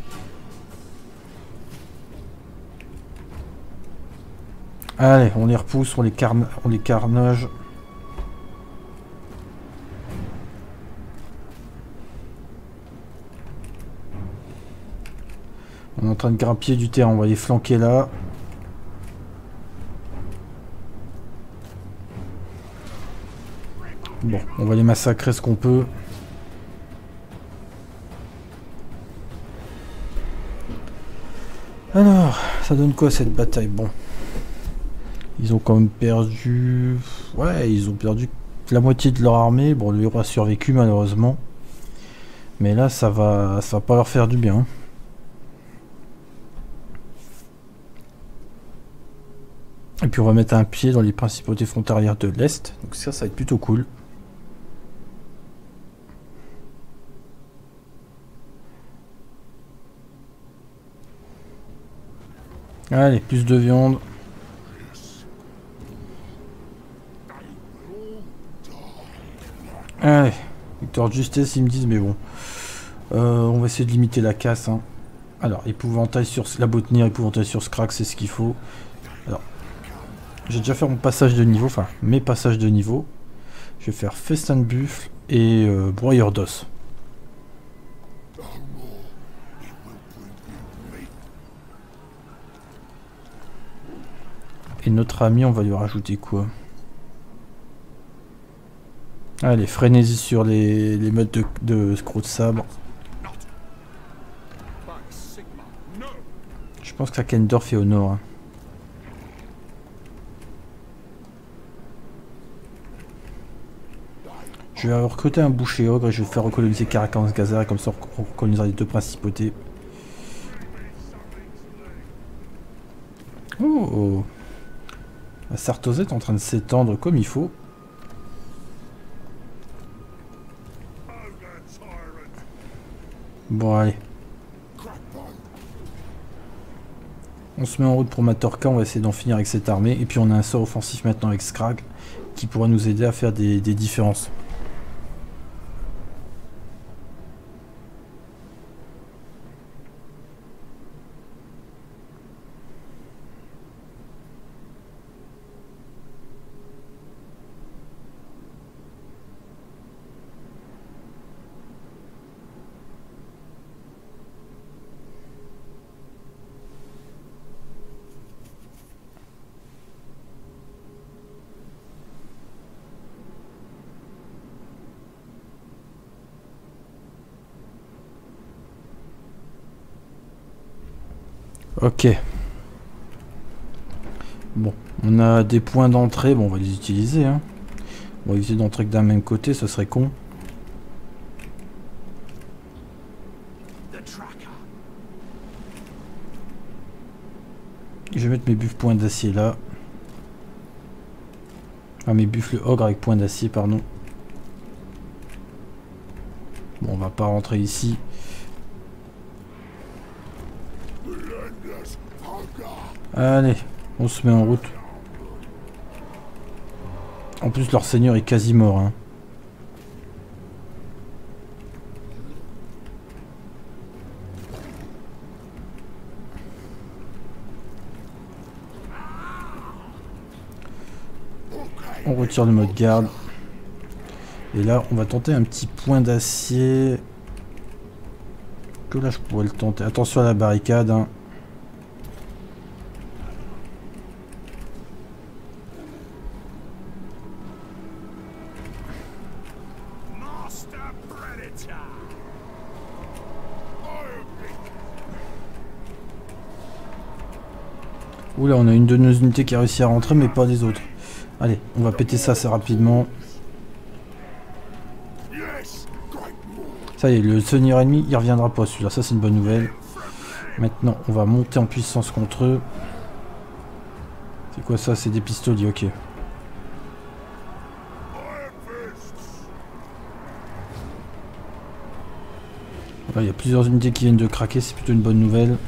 S1: Allez, on les repousse, on les carnage. On est en train de grimper du terrain, on va les flanquer là. Bon, on va les massacrer ce qu'on peut. Alors, ça donne quoi cette bataille? Bon. Ils ont quand même perdu... Ouais, ils ont perdu la moitié de leur armée. Bon, le héros a survécu malheureusement. Mais là, ça va pas leur faire du bien. Et puis on va mettre un pied dans les principautés frontalières de l'Est. Donc ça va être plutôt cool. Allez, plus de viande. Allez, Victor de Justesse, ils me disent, mais bon. On va essayer de limiter la casse. Hein. Alors, épouvantail sur la botnière, épouvantail sur Scrag, c'est ce qu'il faut. Alors, j'ai déjà fait mon passage de niveau, enfin, mes passages de niveau. Je vais faire festin de buffle et broyeur d'os. Et notre ami, on va lui rajouter quoi? Allez, frénésie sur les modes de scroc de sabre. Je pense que la Kendorf est au nord. Hein. Je vais recruter un boucher ogre et je vais faire recoloniser Caracan Gaza, et comme ça on recolonisera les deux principautés. Oh, la Sartosette est en train de s'étendre comme il faut. Bon, allez. On se met en route pour Matorka, on va essayer d'en finir avec cette armée. Et puis on a un sort offensif maintenant avec Scrag qui pourra nous aider à faire des différences. Ok. Bon, on a des points d'entrée, bon on va les utiliser. Hein. On va éviter d'entrer que d'un même côté, ce serait con. Je vais mettre mes buffles points d'acier là. Ah, mes buffles ogre avec points d'acier, pardon. Bon, on va pas rentrer ici. Allez, on se met en route. En plus, leur seigneur est quasi mort. Hein. On retire le mode garde. Et là, on va tenter un petit point d'acier. Que là, je pourrais le tenter. Attention à la barricade. Hein. Oula, on a une de nos unités qui a réussi à rentrer, mais pas les autres. Allez, on va péter ça assez rapidement. Ça y est, le seigneur ennemi, il reviendra pas celui-là. Ça, c'est une bonne nouvelle. Maintenant, on va monter en puissance contre eux. C'est quoi ça? C'est des pistoliers, ok. Là, il y a plusieurs unités qui viennent de craquer, c'est plutôt une bonne nouvelle.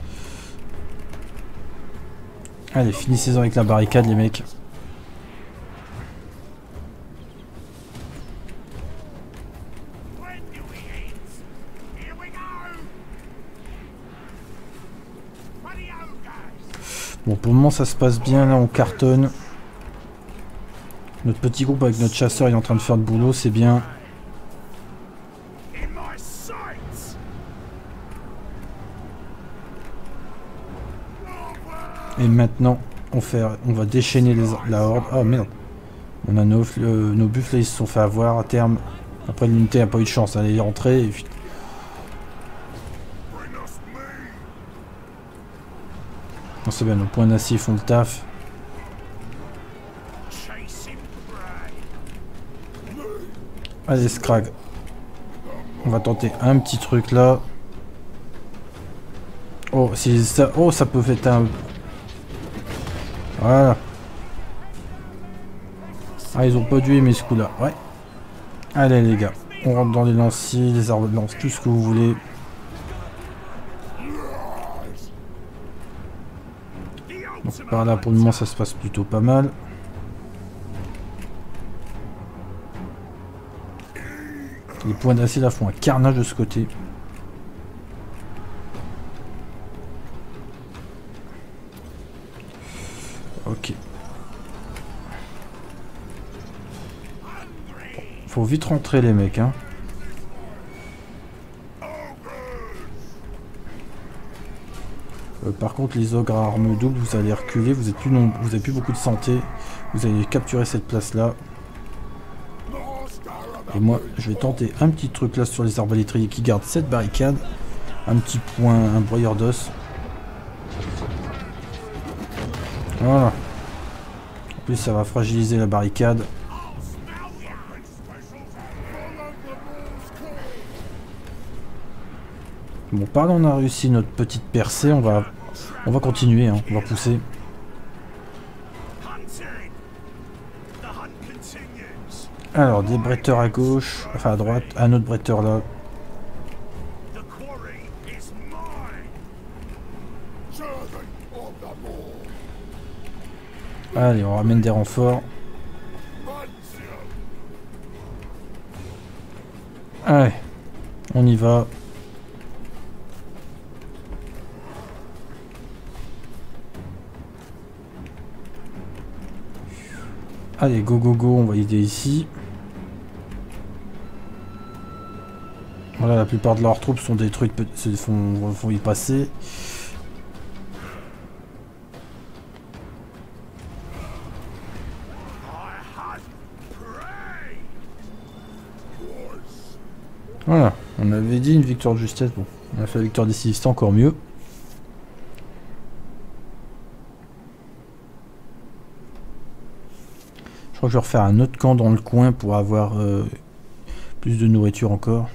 S1: Allez, finissez-en avec la barricade, les mecs. Bon, pour le moment, ça se passe bien. Là, on cartonne. Notre petit groupe avec notre chasseur est en train de faire le boulot, c'est bien. Et maintenant, on va déchaîner la horde. Oh merde. On a nos buffles, ils se sont fait avoir à terme. Après, l'unité n'a pas eu de chance. Elle est rentrée. Et... Non, c'est bien, nos points d'acier font le taf. Allez, Scrag. On va tenter un petit truc là. Oh, si ça... Oh, ça peut faire un... Voilà. Ah, ils ont pas dû aimer ce coup-là. Ouais. Allez, les gars. On rentre dans les lanciers, les arbres de lance, tout ce que vous voulez. Donc, par là, pour le moment, ça se passe plutôt pas mal. Les points d'acier là font un carnage de ce côté. Ok. Faut vite rentrer les mecs, hein. Par contre, les ogres à armes doubles, vous allez reculer, vous avez plus beaucoup de santé. Vous allez capturer cette place là. Et moi, je vais tenter un petit truc là sur les arbalétriers qui gardent cette barricade. Un petit point, un broyeur d'os. Voilà. En plus, ça va fragiliser la barricade. Bon, par là, on a réussi notre petite percée. On va continuer, hein. On va pousser. Alors, des bretteurs à gauche, enfin à droite, un autre bretteur là. Allez, on ramène des renforts. Allez, on y va. Allez, go go go, on va aider ici. Voilà, la plupart de leurs troupes sont détruites, vont y passer. Voilà, on avait dit une victoire de justesse, bon, on a fait la victoire décisive, c'est encore mieux. Je crois que je vais refaire un autre camp dans le coin pour avoir plus de nourriture encore.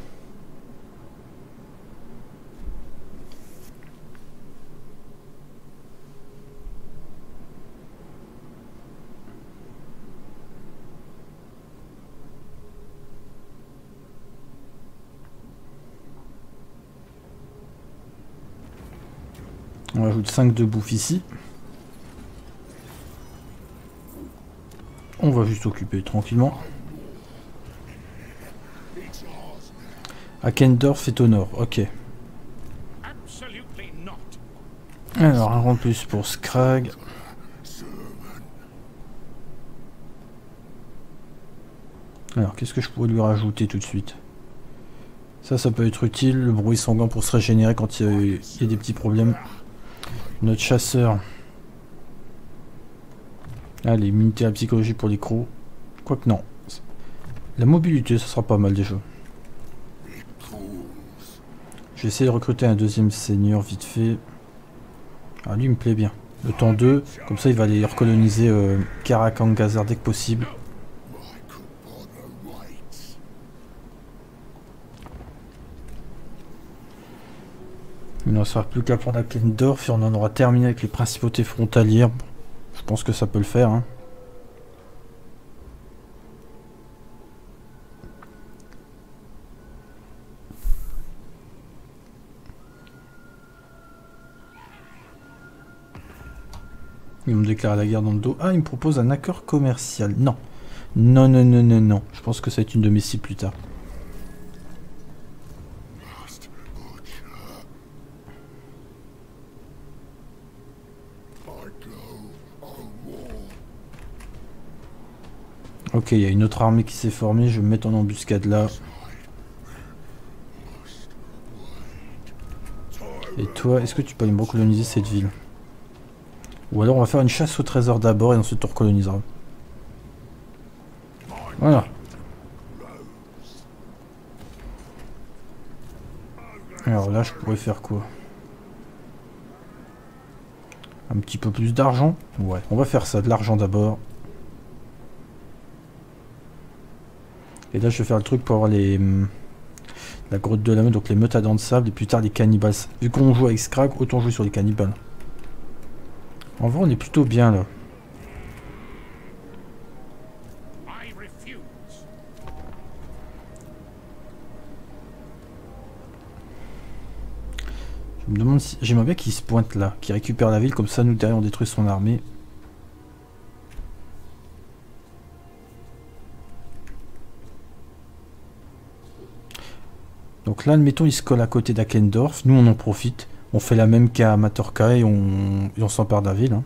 S1: On rajoute 5 de bouffe ici. On va juste occuper tranquillement. Akendorf est au nord, ok. Alors, un rang plus pour Scrag. Alors, qu'est-ce que je pourrais lui rajouter tout de suite? Ça peut être utile, le bruit sanguin pour se régénérer quand il y a des petits problèmes. Notre chasseur. Allez, immunité à la psychologie pour les crocs. Quoique non. La mobilité, ça sera pas mal déjà. Je vais essayer de recruter un deuxième seigneur vite fait. Ah, lui il me plaît bien. Le temps 2, comme ça il va aller recoloniser Karakangazar dès que possible. Il n'en sera plus qu'à prendre Akendorf et on en aura terminé avec les principautés frontalières. Bon, je pense que ça peut le faire, hein. Il me déclare la guerre dans le dos. Ah, il me propose un accord commercial. Non. Non, non, non, non, non. Je pense que ça va être une de mes cibles plus tard. Ok, il y a une autre armée qui s'est formée. Je vais me mettre en embuscade là. Et toi, est-ce que tu peux aller me recoloniser cette ville? Ou alors on va faire une chasse au trésor d'abord et ensuite on recolonisera. Voilà. Alors là je pourrais faire quoi? Un petit peu plus d'argent? Ouais, on va faire ça, de l'argent d'abord. Et là je vais faire le truc pour avoir les... la grotte de la meute, donc les meutes à dents de sable, et plus tard les cannibales. Vu qu'on joue avec Scrag, autant jouer sur les cannibales. En vrai on est plutôt bien là. Je me demande si... J'aimerais bien qu'il se pointe là, qu'il récupère la ville, comme ça nous derrière on détruit son armée. Donc là, admettons, il se colle à côté d'Ackendorf. Nous, on en profite. On fait la même qu'à Matorka et on s'empare de la ville. Hein.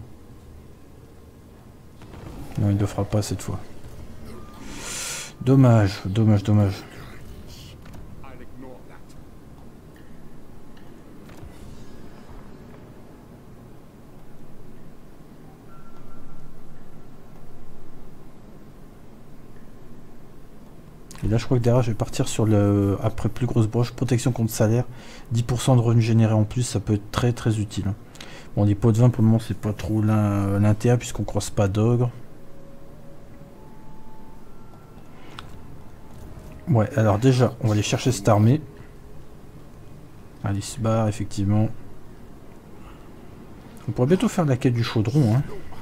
S1: Non, il ne le fera pas cette fois. Dommage, dommage, dommage. Et là je crois que derrière je vais partir sur le... Après plus grosse broche, protection contre salaire. 10% de revenus générés en plus, ça peut être très très utile. Bon, les pots de vin pour le moment c'est pas trop l'intérêt puisqu'on croise pas d'ogre. Ouais, alors déjà on va aller chercher cette armée. Allez, se barre effectivement. On pourrait bientôt faire la quête du chaudron. Hein.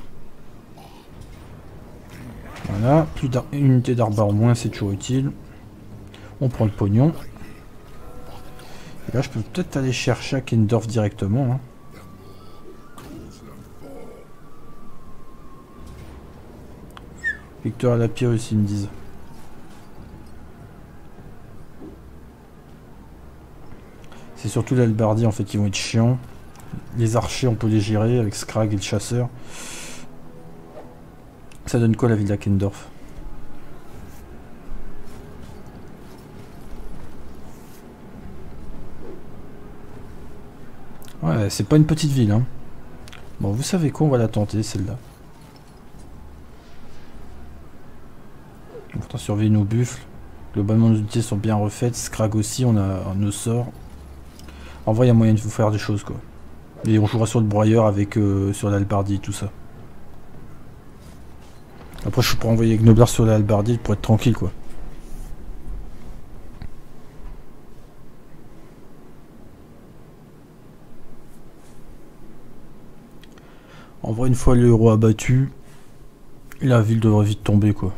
S1: Voilà, plus d'unité d'arbre en moins, c'est toujours utile. On prend le pognon. Et là, je peux peut-être aller chercher Ackendorf directement. Hein. Victoire à la pire aussi, ils me disent. C'est surtout l'Albardi en fait qui vont être chiants. Les archers, on peut les gérer avec Scrag et le chasseur. Ça donne quoi la ville d'Ackendorf? Ouais, c'est pas une petite ville. Hein. Bon, vous savez quoi, on va la tenter, celle-là. On va surveiller nos buffles. Globalement, nos unités sont bien refaites. Scrag aussi, on a nos sorts. En vrai, il y a moyen de vous faire des choses, quoi. Et on jouera sur le broyeur avec sur l'Albardi et tout ça. Après, je pourrais envoyer Gnoblar sur l'Albardi pour être tranquille, quoi. En vrai, une fois le héros abattu, la ville devrait vite tomber, quoi.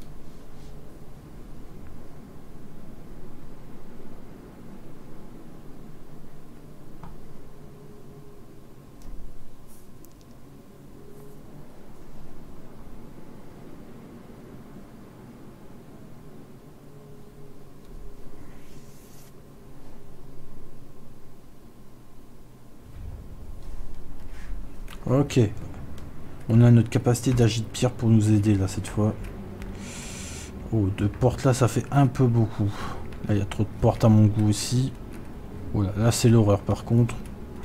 S1: Ok. On a notre capacité d'agir de pierre pour nous aider là cette fois. Oh, 2 portes là, ça fait un peu beaucoup. Là, il y a trop de portes à mon goût aussi. Oh là c'est l'horreur par contre.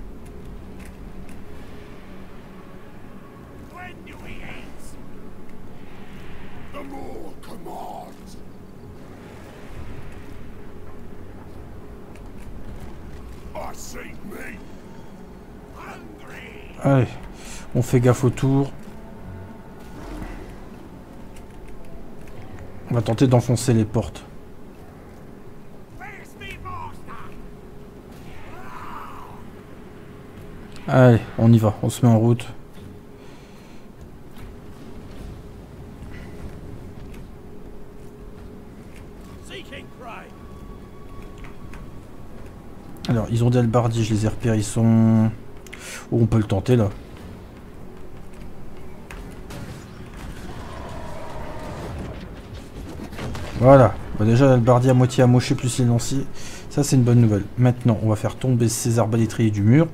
S1: Allez, on fait gaffe autour. On va tenter d'enfoncer les portes. Allez, on y va, on se met en route. Alors, ils ont des halbardiers, je les ai repérés, ils sont... Oh, on peut le tenter là. Voilà. Bah, déjà l'albardier à moitié amoché plus les lanciers. Ça c'est une bonne nouvelle. Maintenant on va faire tomber ces arbalétriers du mur.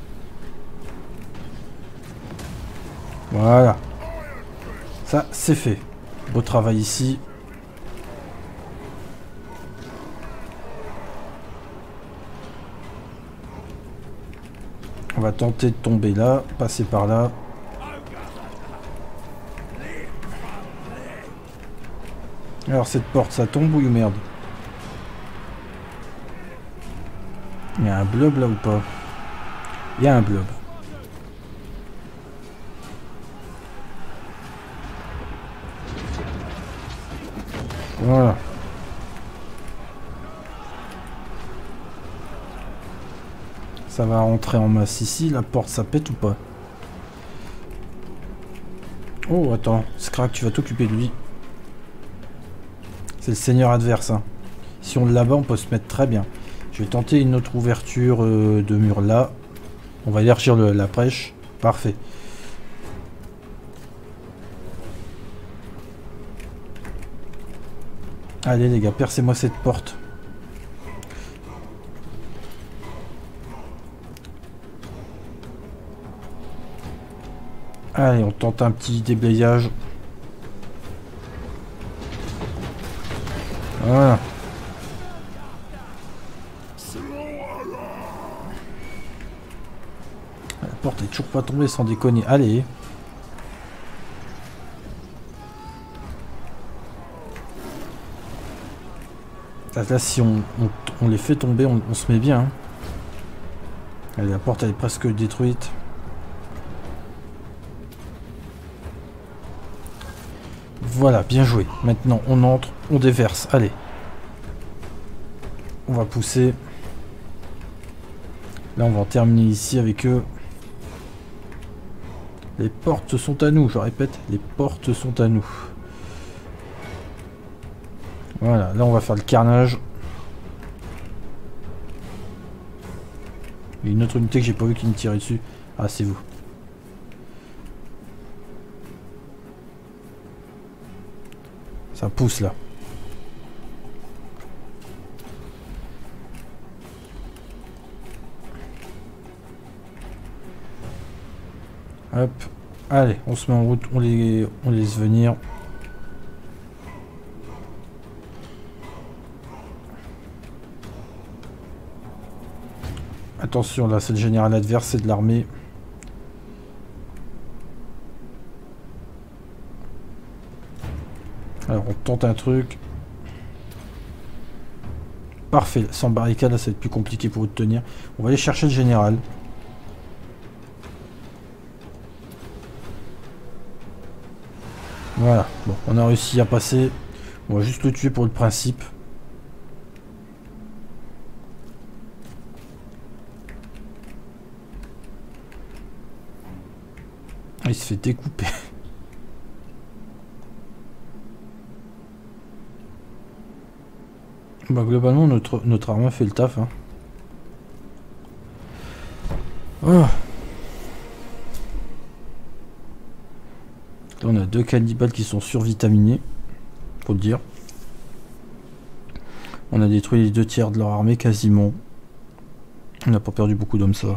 S1: Voilà. Ça c'est fait. Beau travail ici. On va tenter de tomber là, passer par là. Alors cette porte, ça tombe ou merde? Il y a un blob là ou pas? Il y a un blob. Voilà. Ça va rentrer en masse ici. La porte, ça pète ou pas? Oh, attends. Scrag, tu vas t'occuper de lui. C'est le seigneur adverse. Hein. Si on l'abat, on peut se mettre très bien. Je vais tenter une autre ouverture de mur là. On va élargir la brèche. Parfait. Allez les gars, percez-moi cette porte. Allez, on tente un petit déblayage. Voilà. La porte est toujours pas tombée sans déconner. Allez. Là, si on les fait tomber, on se met bien. Hein. Allez, la porte elle est presque détruite. Voilà, bien joué. Maintenant, on entre, on déverse. Allez. On va pousser. Là, on va en terminer ici avec eux. Les portes sont à nous, je répète, les portes sont à nous. Voilà, là on va faire le carnage. Il y a une autre unité que j'ai pas vu qui me tirait dessus. Ah, c'est vous. Ça pousse là. Hop. Allez, on se met en route, on les laisse venir. Attention, là, c'est le général adverse, c'est de l'armée. Alors, on tente un truc. Parfait, sans barricade, là, ça va être plus compliqué pour vous de tenir. On va aller chercher le général. Voilà, bon, on a réussi à passer. On va juste le tuer pour le principe. Il se fait découper. Bah, globalement, notre arme fait le taf. Hein. Oh. Là, on a 2 cannibales qui sont survitaminés. Faut le dire. On a détruit les 2 tiers de leur armée quasiment. On n'a pas perdu beaucoup d'hommes, ça va.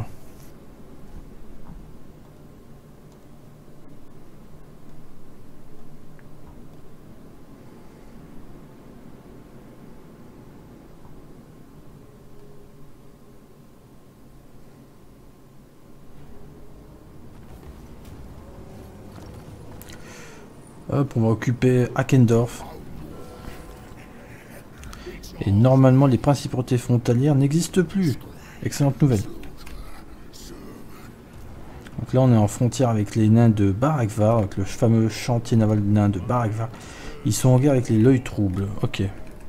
S1: Hop, on va occuper Hackendorf. Et normalement, les principautés frontalières n'existent plus. Excellente nouvelle. Donc là, on est en frontière avec les nains de Barakvar, avec le fameux chantier naval de nains de Barakvar. Ils sont en guerre avec les l'œil trouble. Ok.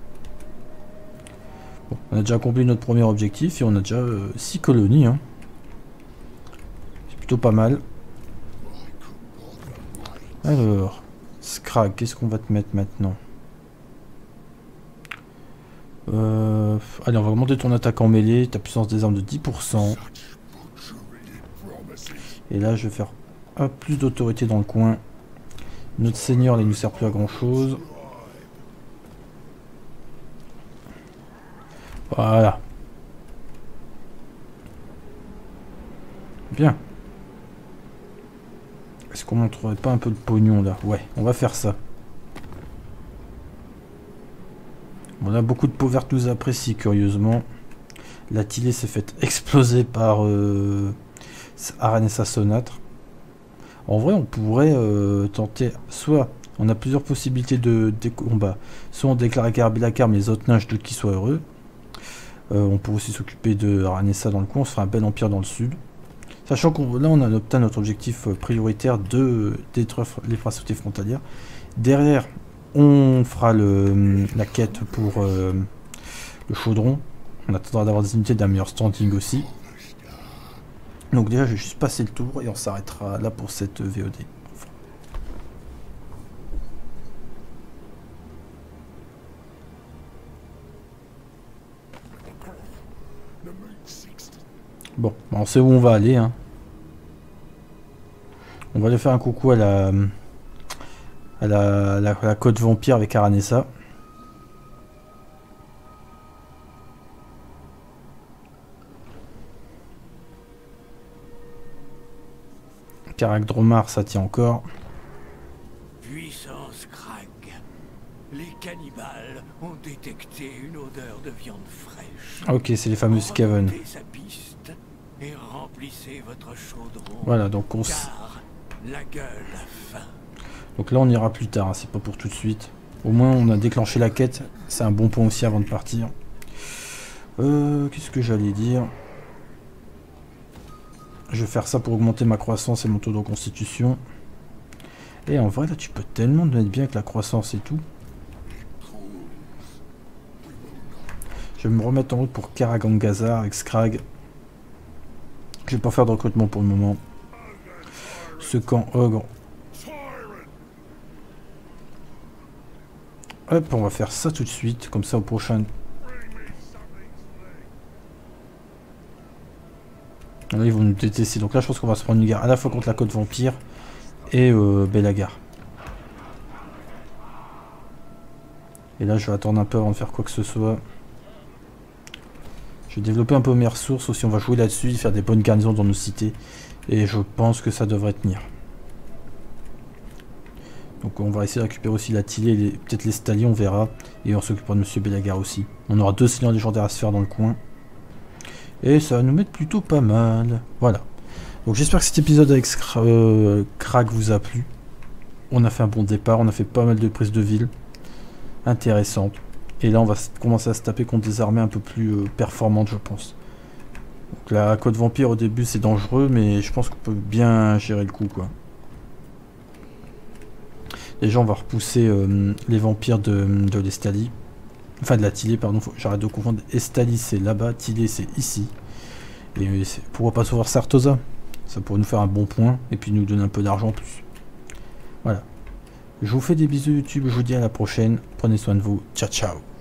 S1: Bon, on a déjà accompli notre premier objectif et on a déjà 6 colonies. Hein. C'est plutôt pas mal. Alors... Scrag, qu'est-ce qu'on va te mettre maintenant? Allez, on va augmenter ton attaque en mêlée, ta puissance des armes de 10%. Et là, je vais faire plus d'autorité dans le coin. Notre seigneur, là, il nous sert plus à grand chose. Voilà. Bien. Est-ce qu'on montrerait pas un peu de pognon là? Ouais, on va faire ça. On a beaucoup de peau verte nous apprécie, curieusement. La Tillet s'est faite exploser par Aranessa Sonatre. En vrai, on pourrait tenter... Soit, on a plusieurs possibilités de combat. Soit on déclare la guerre à Belakar, mais les autres nains, je doute qu'ils soient heureux. On pourrait aussi s'occuper de Aranessa dans le coin. On se fera un bel empire dans le sud. Sachant qu'on là on a obtenu notre objectif prioritaire de détruire les principautés frontalières. Derrière, on fera la quête pour le chaudron. On attendra d'avoir des unités d'un meilleur standing aussi. Donc déjà, je vais juste passer le tour et on s'arrêtera là pour cette VOD. Bon, on sait où on va aller, hein. On va aller faire un coucou à la côte vampire avec Aranessa. Karak Dromar, ça tient encore.
S3: Puissance Crag. Les cannibales ont détecté une odeur de viande fraîche.
S1: Ok, c'est les fameux Skaven.
S3: Remontez sa piste et remplissez votre chaudron.
S1: Voilà, donc on
S3: car la gueule a faim.
S1: Donc là on ira plus tard, hein, c'est pas pour tout de suite. Au moins on a déclenché la quête, c'est un bon point aussi avant de partir. Qu'est-ce que j'allais dire? Je vais faire ça pour augmenter ma croissance et mon taux de constitution. Et en vrai là tu peux tellement te mettre bien avec la croissance et tout. Je vais me remettre en route pour Karagangazar avec Scrag. Je vais pas faire de recrutement pour le moment. Ce camp ogre. Hop, on va faire ça tout de suite, comme ça au prochain. Là, ils vont nous détester. Donc là, je pense qu'on va se prendre une guerre à la fois contre la côte vampire et Belagar. Et là, je vais attendre un peu avant de faire quoi que ce soit. Je vais développer un peu mes ressources aussi. On va jouer là-dessus, faire des bonnes garnisons dans nos cités. Et je pense que ça devrait tenir. Donc on va essayer de récupérer aussi la Tilly et peut-être les Stali, on verra. Et on s'occupera de Monsieur Belagar aussi. On aura 2 seigneurs légendaires à se faire dans le coin. Et ça va nous mettre plutôt pas mal. Voilà. Donc j'espère que cet épisode avec Crag vous a plu. On a fait un bon départ, on a fait pas mal de prises de ville. Intéressantes. Et là on va commencer à se taper contre des armées un peu plus performantes, je pense. Donc la côte vampire au début c'est dangereux, mais je pense qu'on peut bien gérer le coup, quoi. Déjà on va repousser les vampires de l'Estali. Enfin de la Tilly, pardon, j'arrête de confondre. Estali c'est là-bas, Tilly c'est ici. Et pourquoi pas sauver Sartosa? Ça pourrait nous faire un bon point, et puis nous donner un peu d'argent en plus. Voilà. Je vous fais des bisous YouTube, je vous dis à la prochaine. Prenez soin de vous. Ciao ciao.